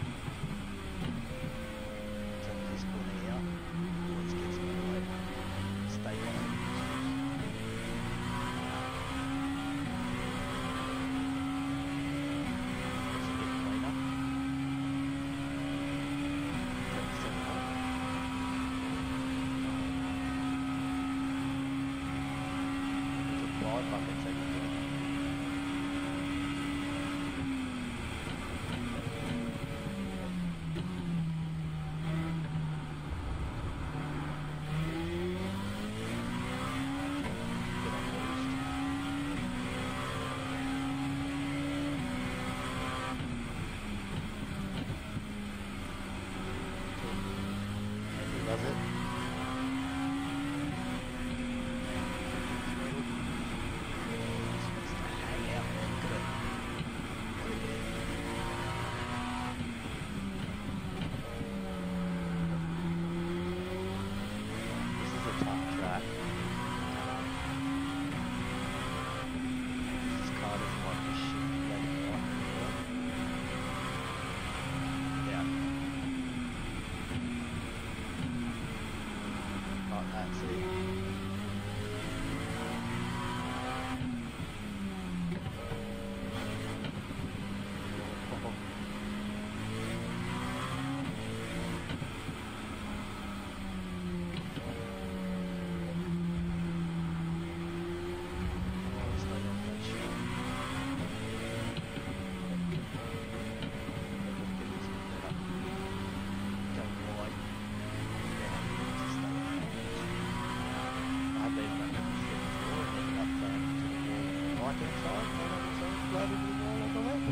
right hand side, right hand side, bloody blue wall on the left.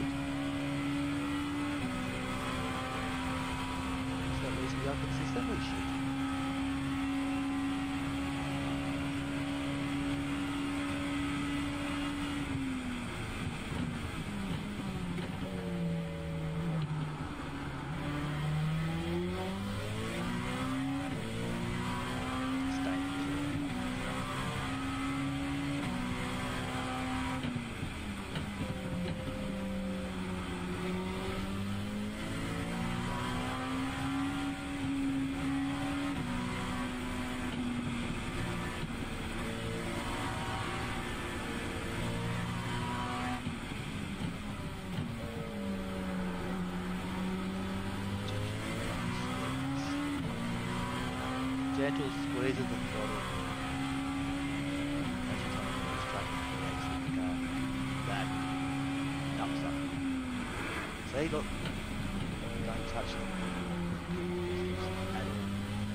So at least we are consistently shit. Gentle squeeze of the throttle. As you come into this track, you exit the car. That dumps up. See, look, don't touch them. At all.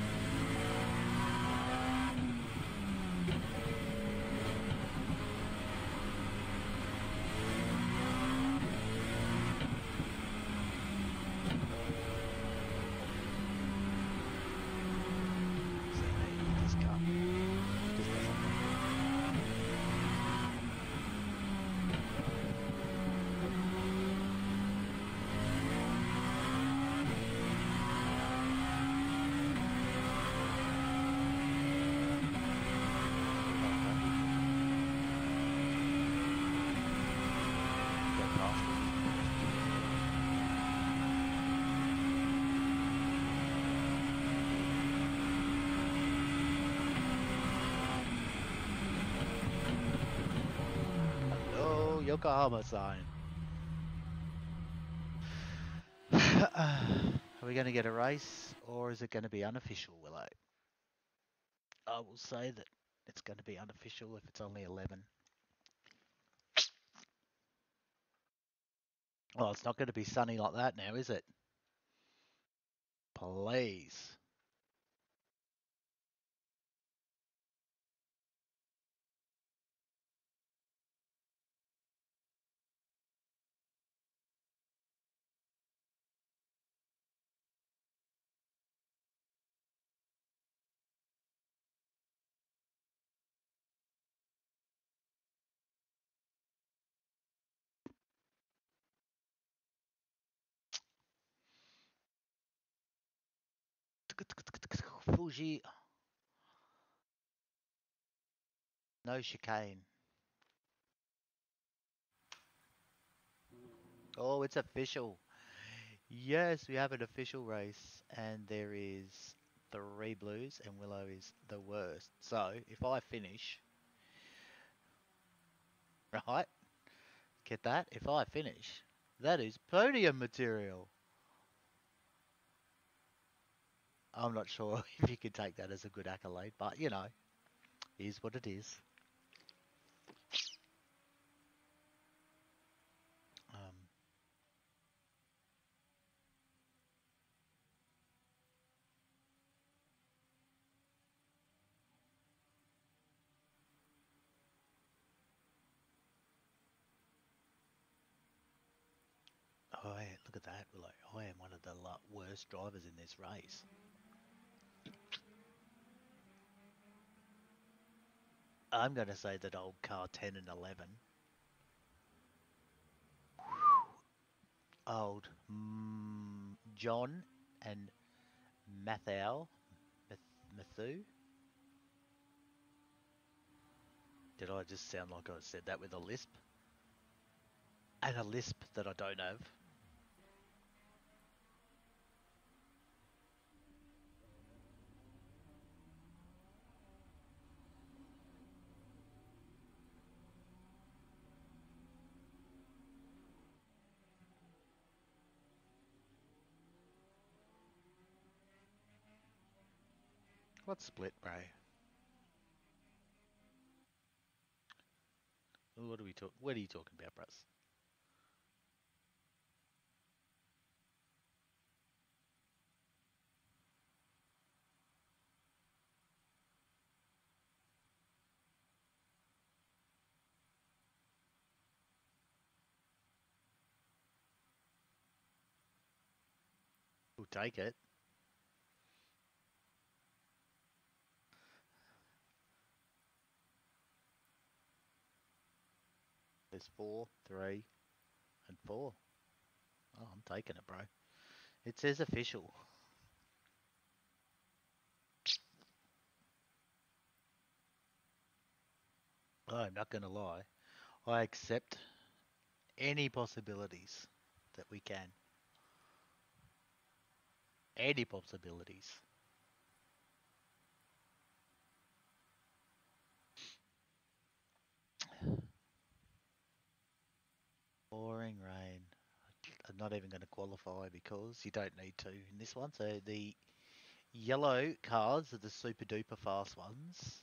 Yokohama sign. Are we going to get a race, or is it going to be unofficial, Willow? I will say that it's going to be unofficial if it's only eleven. Well, it's not going to be sunny like that now, is it? Please. Fuji. No chicane. Oh, it's official. Yes, we have an official race, and there is three blues, and Willow is the worst. So, if I finish, right, get that? If I finish, that is podium material. I'm not sure if you could take that as a good accolade, but, you know, is what it is. Um, oh, yeah, look at that, Willow. I am one of the worst drivers in this race. I'm going to say that old car ten and eleven. Old mm, John and Matthew. Matthew? Did I just sound like I said that with a lisp? And a lisp that I don't have. What's split, bro? What are we talk? What are you talking about, bros? take it. There's four, three, and four. Oh, I'm taking it, bro. It says official. I'm not going to lie. I accept any possibilities that we can. Any possibilities. Pouring rain. I'm not even going to qualify because you don't need to in this one. So the yellow cars are the super duper fast ones.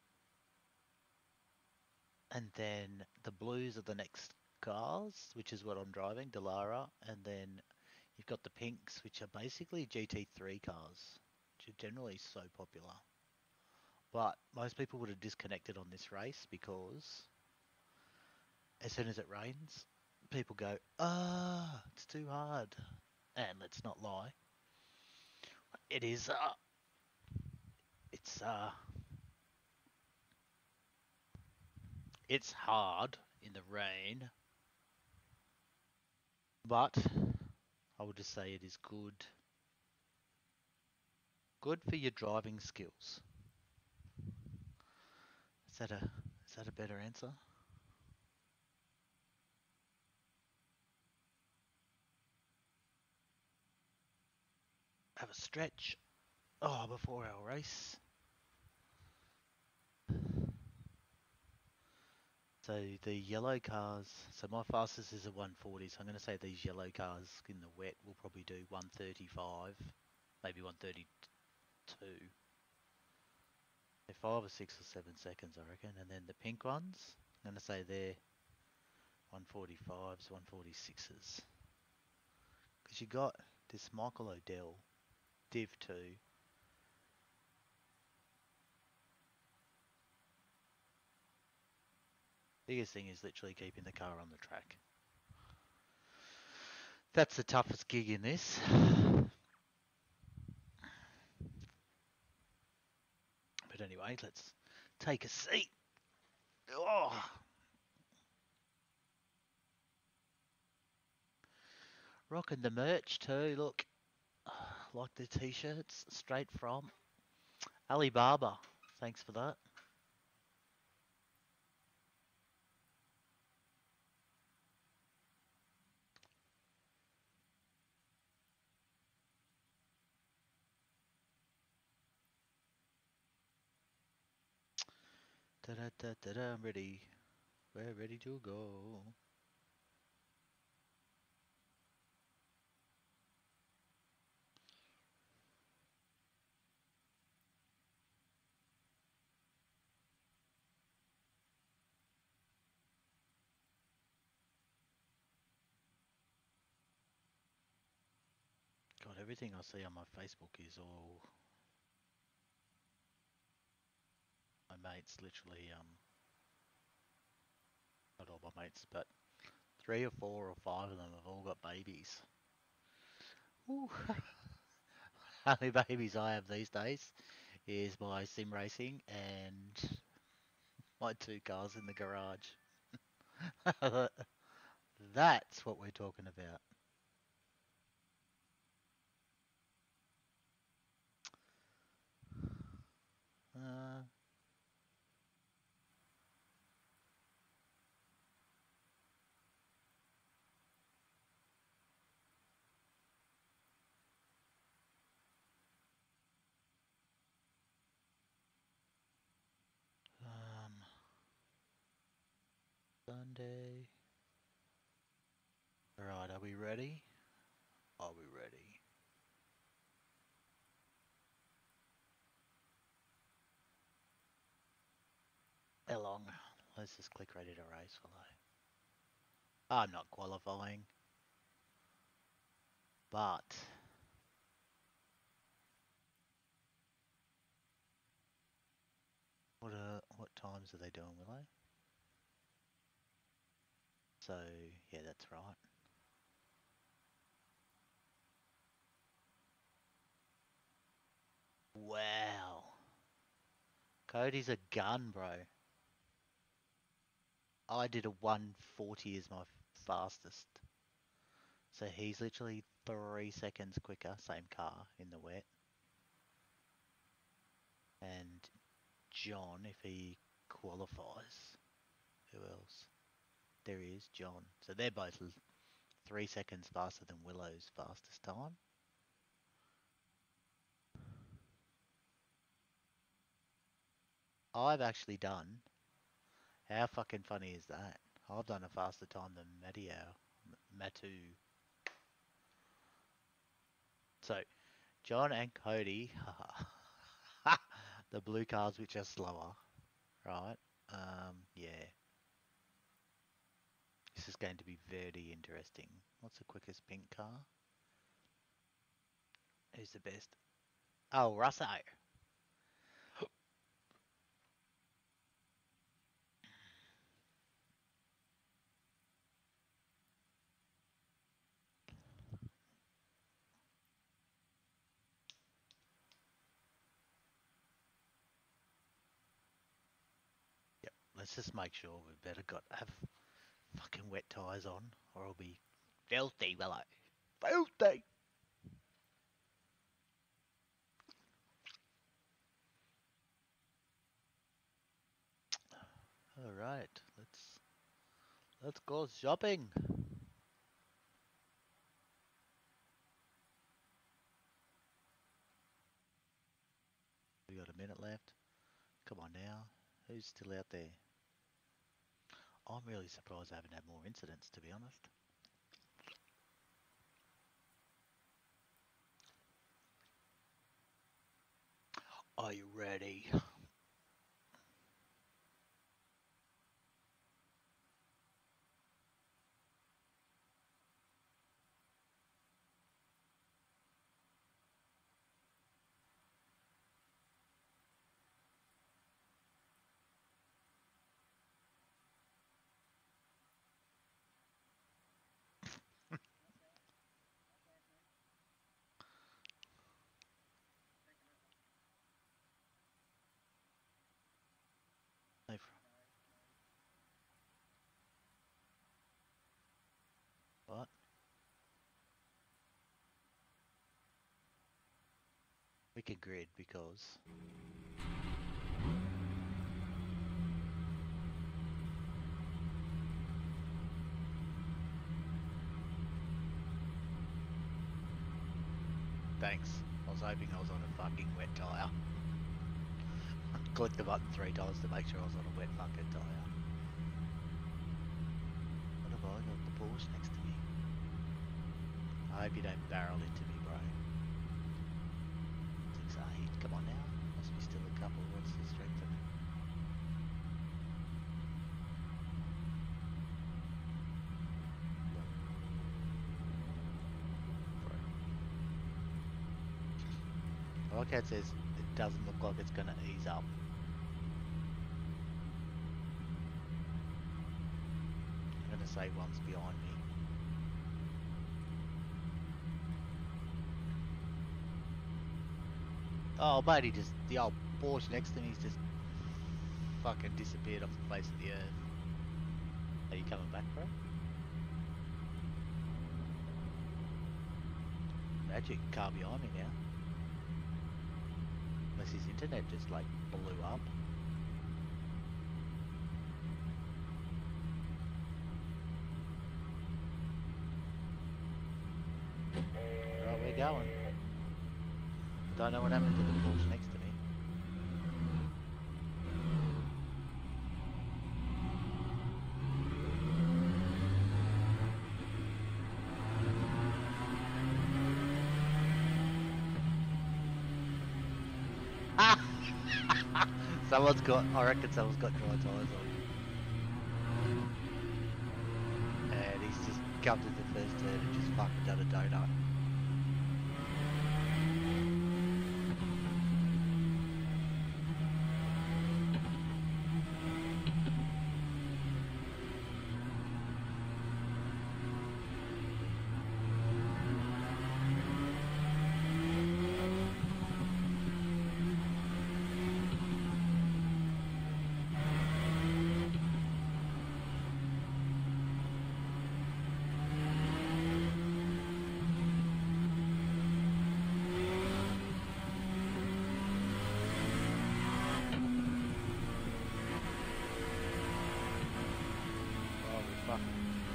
And then the blues are the next cars, which is what I'm driving, Delara. And then you've got the pinks, which are basically G T three cars, which are generally so popular. But most people would have disconnected on this race because as soon as it rains, people go, ah, it's too hard. And let's not lie, it is, uh, it's, uh, it's hard in the rain, but I would just say it is good, good for your driving skills. Is that a, is that a better answer? Have a stretch. Oh, before our race. So the yellow cars, so my fastest is a one forty, so I'm going to say these yellow cars in the wet will probably do one thirty-five, maybe one thirty-two. They're five or six or seven seconds, I reckon. And then the pink ones, I'm going to say they're one forty-fives, one forty-sixes. Because you got this Michael O'Dell, Div two. Biggest thing is literally keeping the car on the track. That's the toughest gig in this. But anyway, let's take a seat. Oh. Rocking the merch too, look. Like the t-shirts, straight from Alibaba. Thanks for that. Da da da da da, I'm ready. We're ready to go. God, everything I see on my Facebook is all my mates. Literally, um, not all my mates, but three or four or five of them have all got babies. Ooh. How many babies I have these days is my sim racing and my two cars in the garage. That's what we're talking about. Uh, um, Sunday. Alright, are we ready? Are we ready? How long? Let's just click ready to race, will I? I'm not qualifying. But what are what times are they doing, will they? So yeah, that's right. Cody's a gun, bro. I did a one forty as my fastest. So he's literally three seconds quicker, same car, in the wet. And John, if he qualifies, who else? There he is, John. So they're both three seconds faster than Willow's fastest time. I've actually done. How fucking funny is that? I've done a faster time than Matteo. Matu. So, John and Cody, the blue cars which are slower, right? Um, yeah. This is going to be very interesting. What's the quickest pink car? Who's the best? Oh, Russo. Yep, let's just make sure we've better got have fucking wet tyres on, or I'll be filthy, will I? Filthy! Alright, let's let's go shopping. We got a minute left. Come on now. Who's still out there? I'm really surprised I haven't had more incidents, to be honest. Are you ready? What? We can grid because thanks. I was hoping I was on a fucking wet tyre. Clicked the button three times to make sure I was on a wet fucking tyre. What have I got? The Porsche next to me. I hope you don't barrel into me, bro. six eight, come on now. Must be still a couple. What's the strength of it? I like how it says it doesn't look like it's going to ease up. I'm going to say one's behind me. Oh, mate, he just, the old Porsche next to me's just fucking disappeared off the face of the earth. Are you coming back, bro? Magic car behind me now. Unless his internet just like blew up. Right, we're going. Don't know what happened to the Porsche next to me. Someone's got, I reckon someone's got dry tyres on. And he's just come to the first turn and just fucking done a donut. fucking...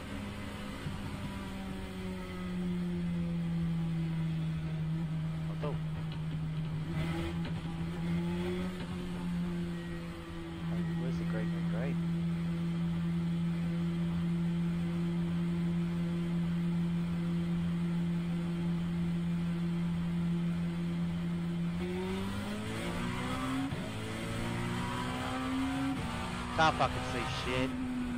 Oh. Oh, where's the green and green? Can't fucking see shit.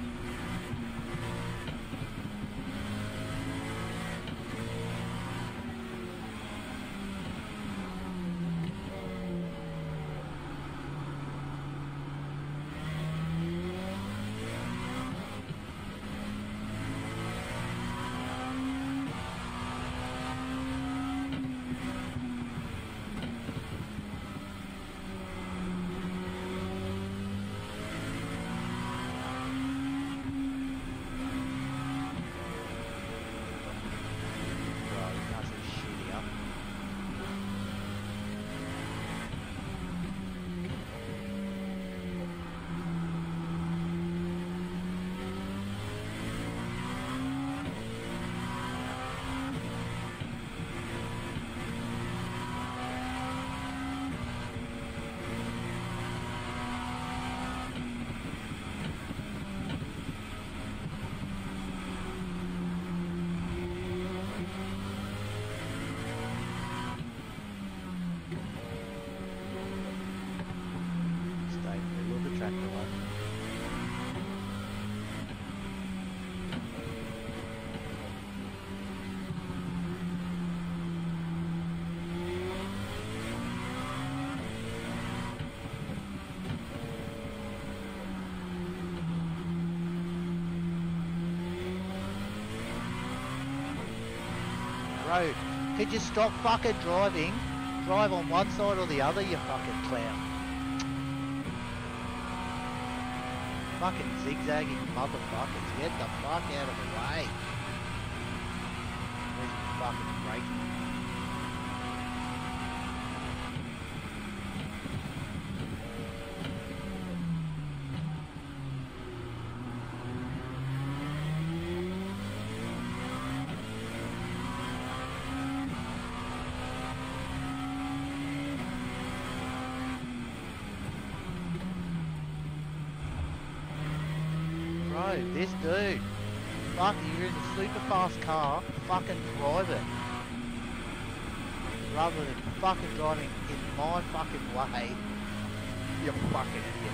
Bro, could you stop fucking driving? Drive on one side or the other, you fucking clown. Fucking zigzagging motherfuckers, get the fuck out of the way. Where's your fucking braking? This dude, fuck, you're in a super fast car, fucking drive it. Rather than fucking driving in my fucking way, you fucking idiot.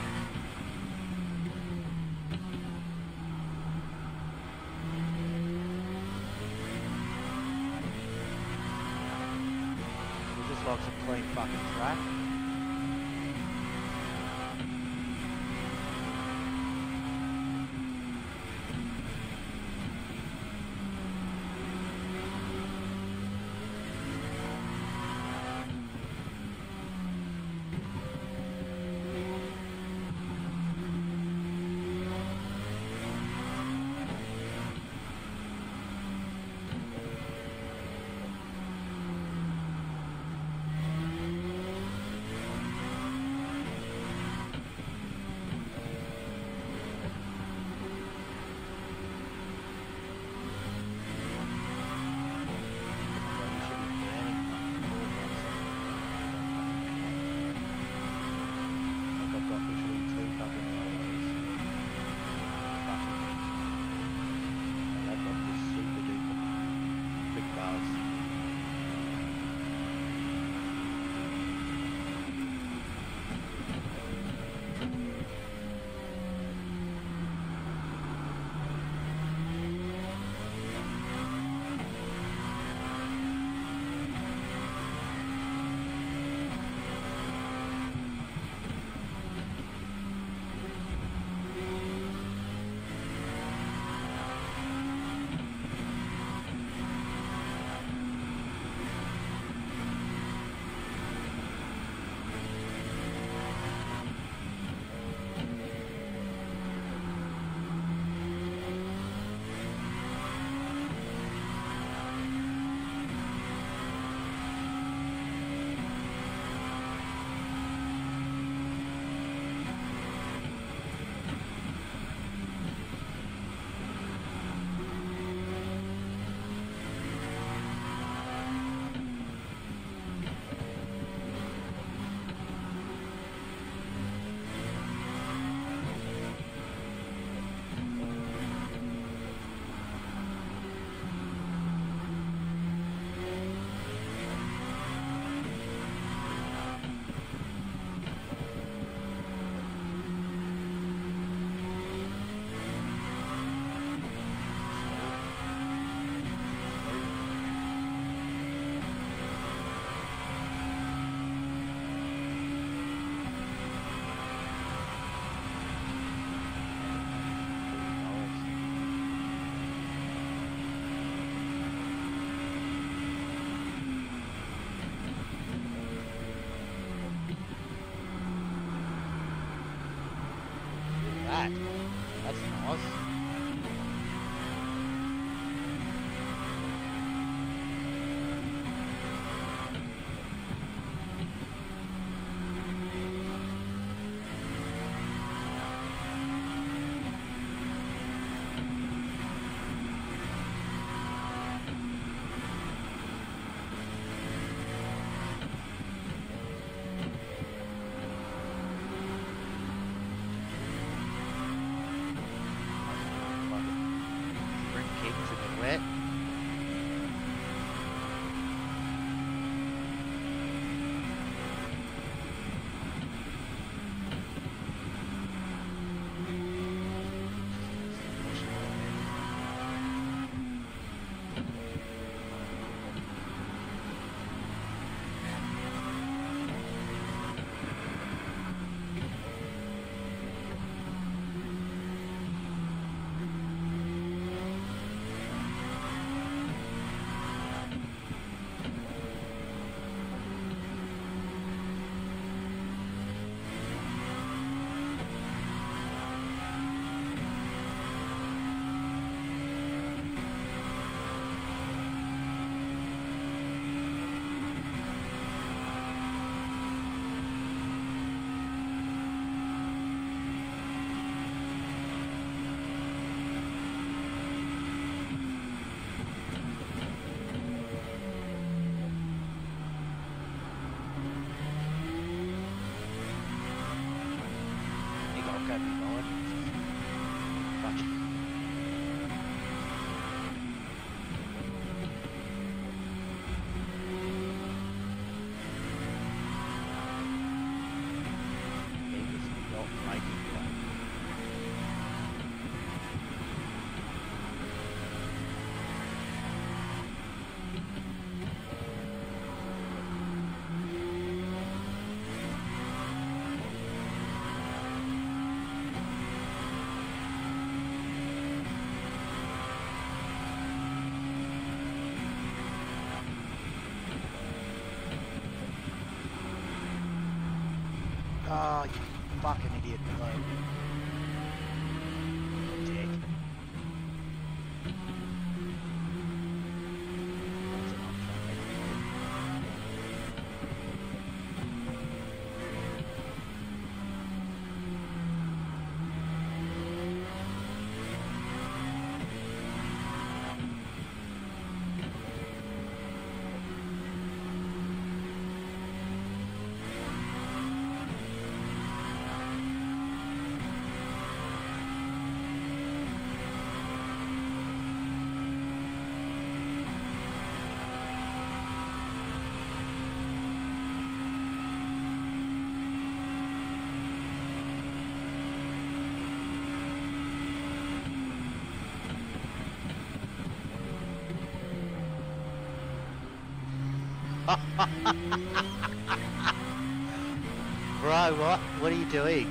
It just like some clean fucking track. wet. Oh, you fucking idiot. Hello. Dick. Bro, what? What are you doing?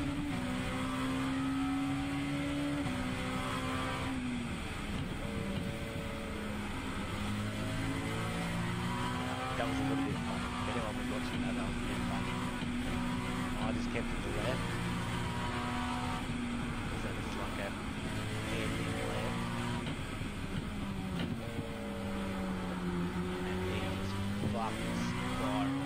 That was a little bit funny. If anyone was watching that, that was a bit funny. I just kept it to the left. Because that was like a head in the left. And he just fucking spiraled.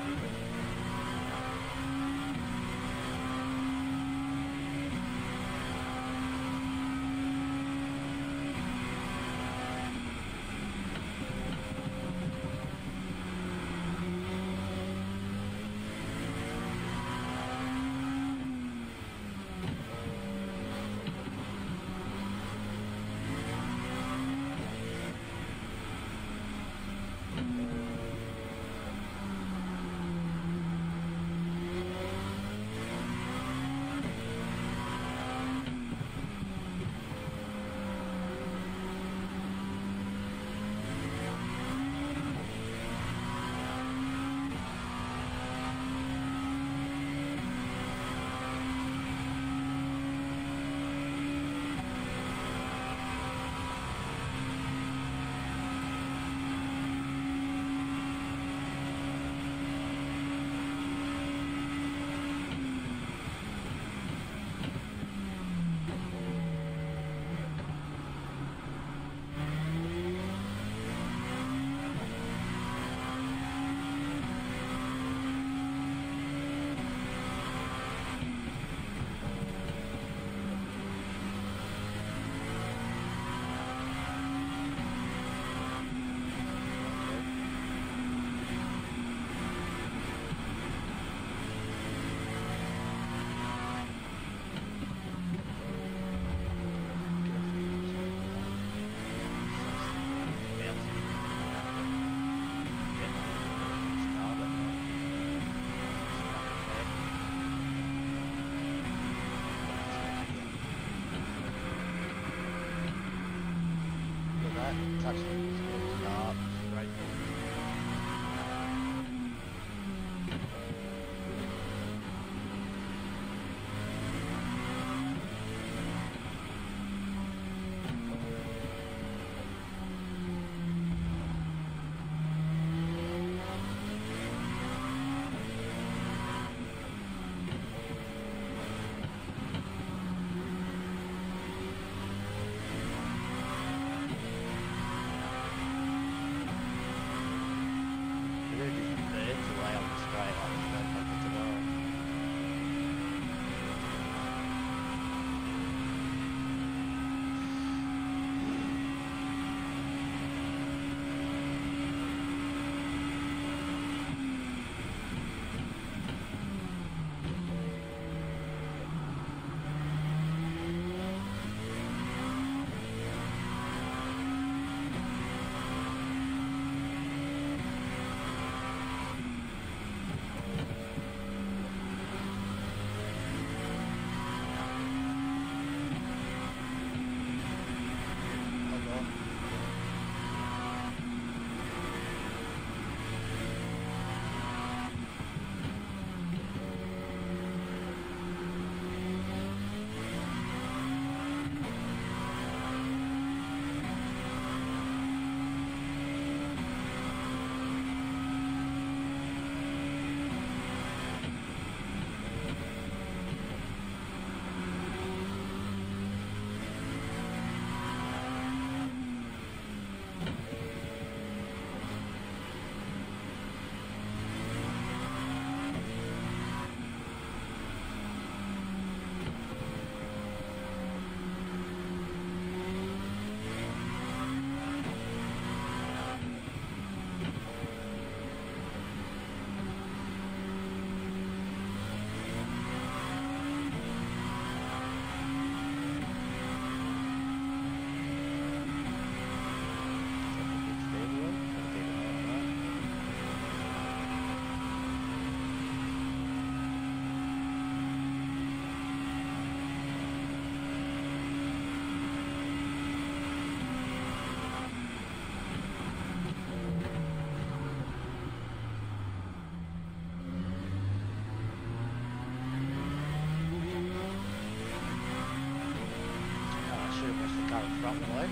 Alright, touch the start. Great. Front way.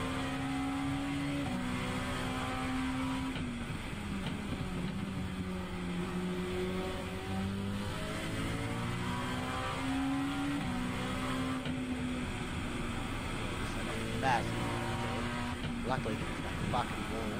Massive. Luckily, there's no fucking wall.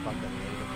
fuck that leader.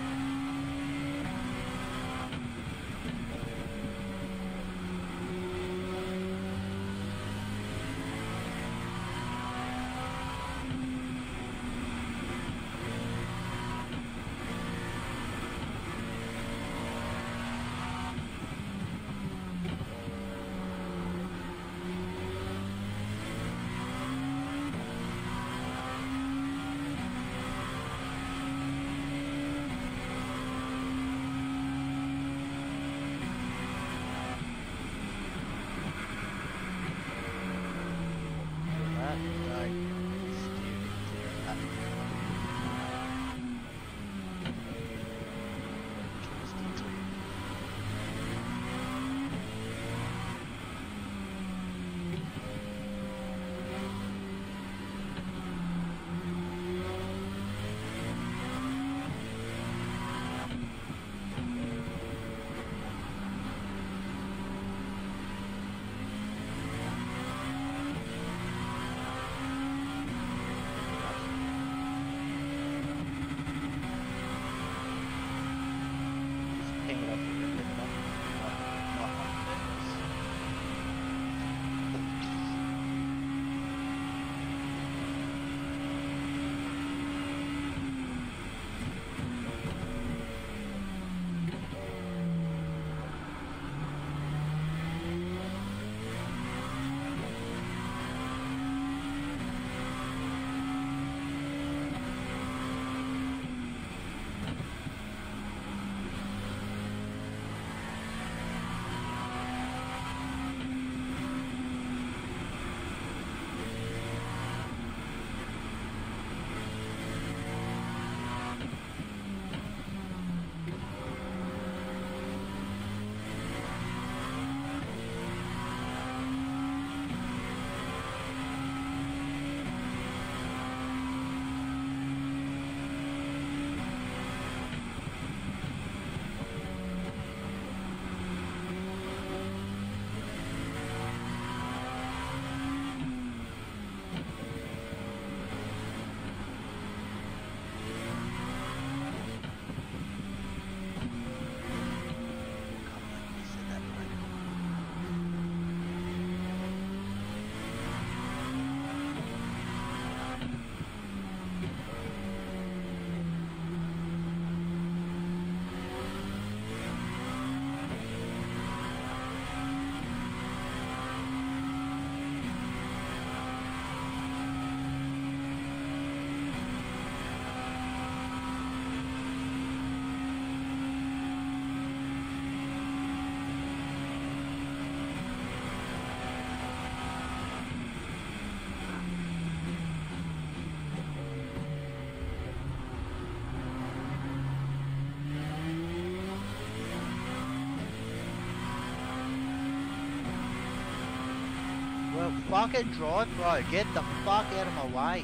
Well, fucking drive, bro. Get the fuck out of my way.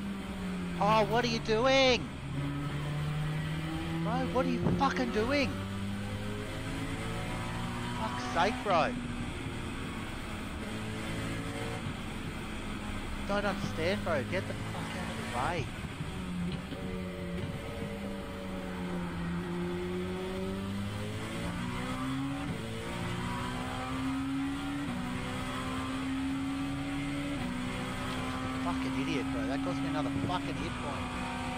Oh, what are you doing? Bro, what are you fucking doing? Fuck's sake, bro. Don't understand, bro. Get the fuck out of the way. Fucking idiot, bro. That cost me another fucking hit point.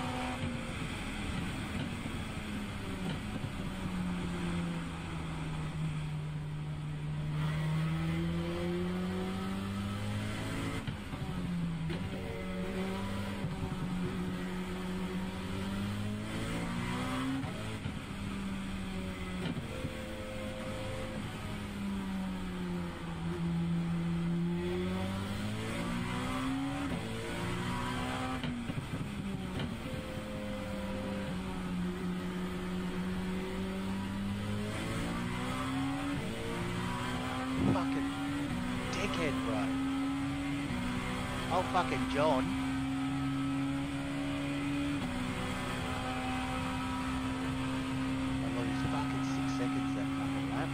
Fucking dickhead, bro. Oh, fucking John. I lose fucking six seconds that fucking lap.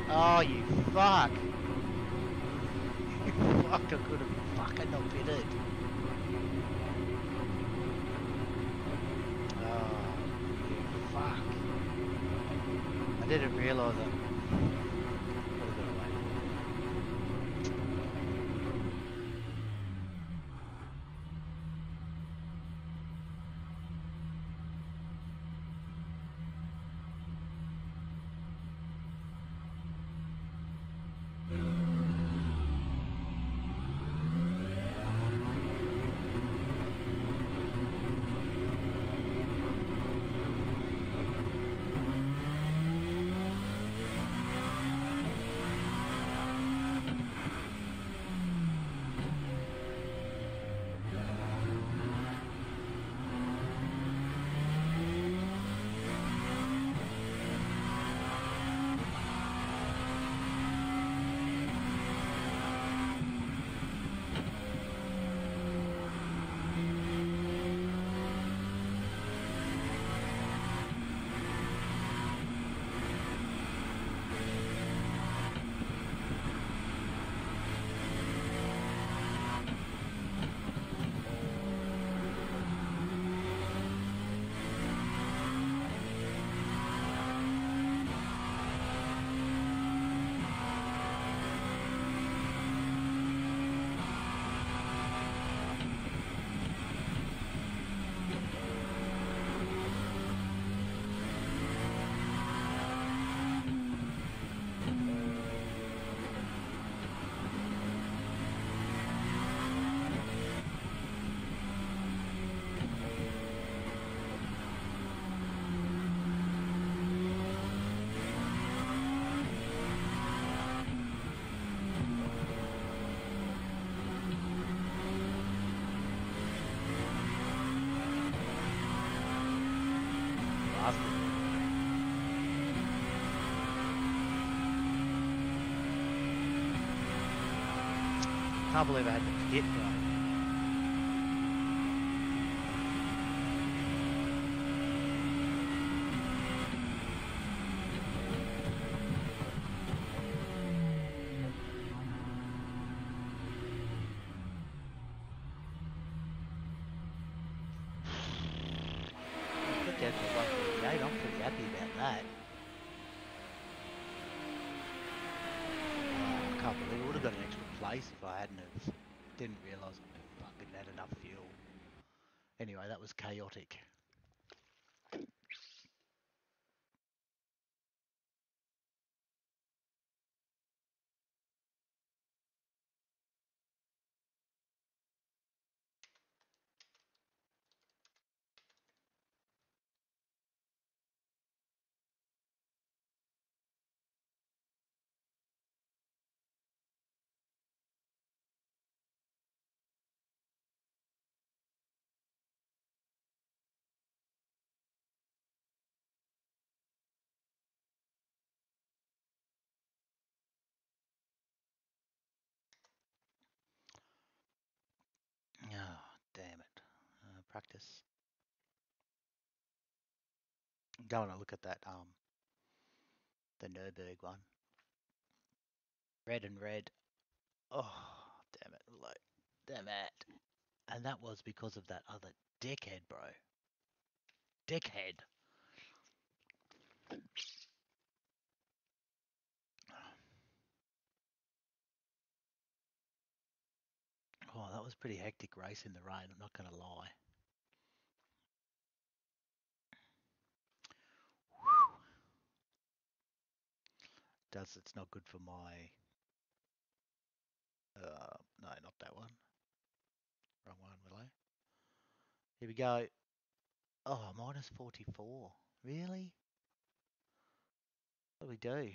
Oh, you fuck! You fuck, I could have fucking not pitted. Oh, you fuck. I didn't realise it. Would have got away with it. Can't believe I had to hit, bro. Put down to one forty-eight. I'm pretty happy about that. Oh, I can't believe it. Would have got an extra place if I hadn't have. Didn't realise I fucking had enough fuel. Anyway, that was chaotic. Oh, damn it. Uh, practice. Go and look at that, um, the Nurburg one. Red and red. Oh, damn it. Like, damn it. And that was because of that other dickhead, bro. Dickhead. Oh, that was pretty hectic race in the rain, I'm not going to lie. Does it's not good for my uh no, not that one. Wrong one, will I? Here we go. Oh, minus forty-four. Really? What do we do?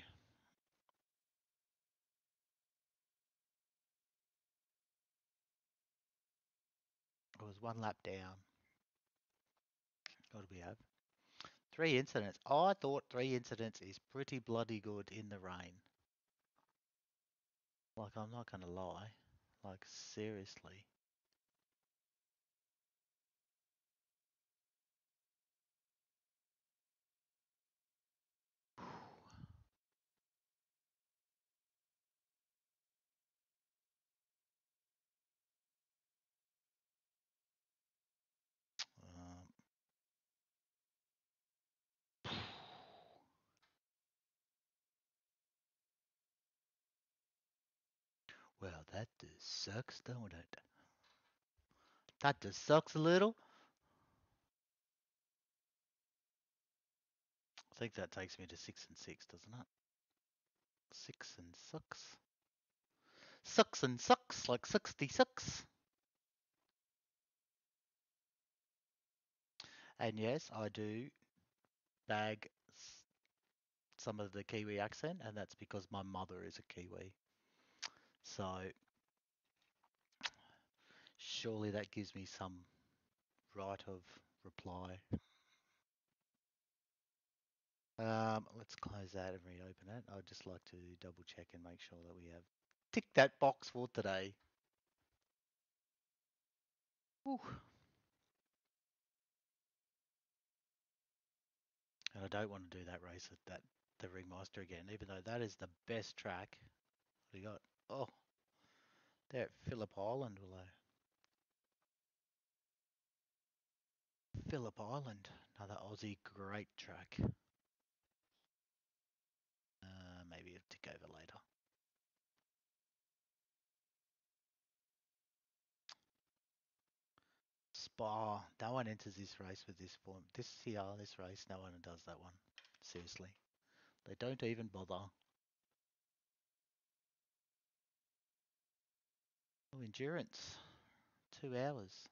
It was one lap down. What do we have? Three incidents. Oh, I thought three incidents is pretty bloody good in the rain. Like, I'm not going to lie. Like, seriously. Well, that just sucks, don't it? That just sucks a little. I think that takes me to six and six, doesn't it? Six and six. Six and six, like sixty-six. And yes, I do bag some of the Kiwi accent, and that's because my mother is a Kiwi. So surely that gives me some right of reply. Um, let's close that and reopen it. I'd just like to double check and make sure that we have ticked that box for today. Whew. And I don't want to do that race at that the Ringmaster again, even though that is the best track. We got oh, there at Phillip Island, will I? Phillip Island, another Aussie great track. Uh, maybe a tick over later. Spa. No one enters this race with this form. This here, this race, no one does that one. Seriously, they don't even bother. Oh, endurance, two hours.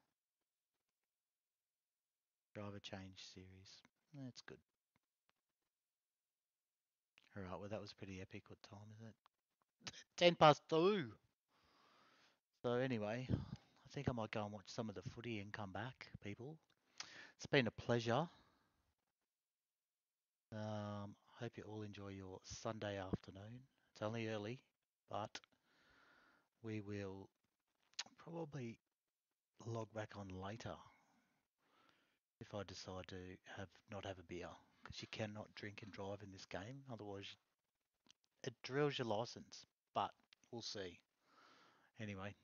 Driver change series. That's good. All right. Well, that was pretty epic. What time is it? Ten past two. So anyway, I think I might go and watch some of the footy and come back, people. It's been a pleasure. Um, hope you all enjoy your Sunday afternoon. It's only early, but we will probably log back on later if I decide to have not have a beer, because you cannot drink and drive in this game. Otherwise, it drills your license. But we'll see. Anyway,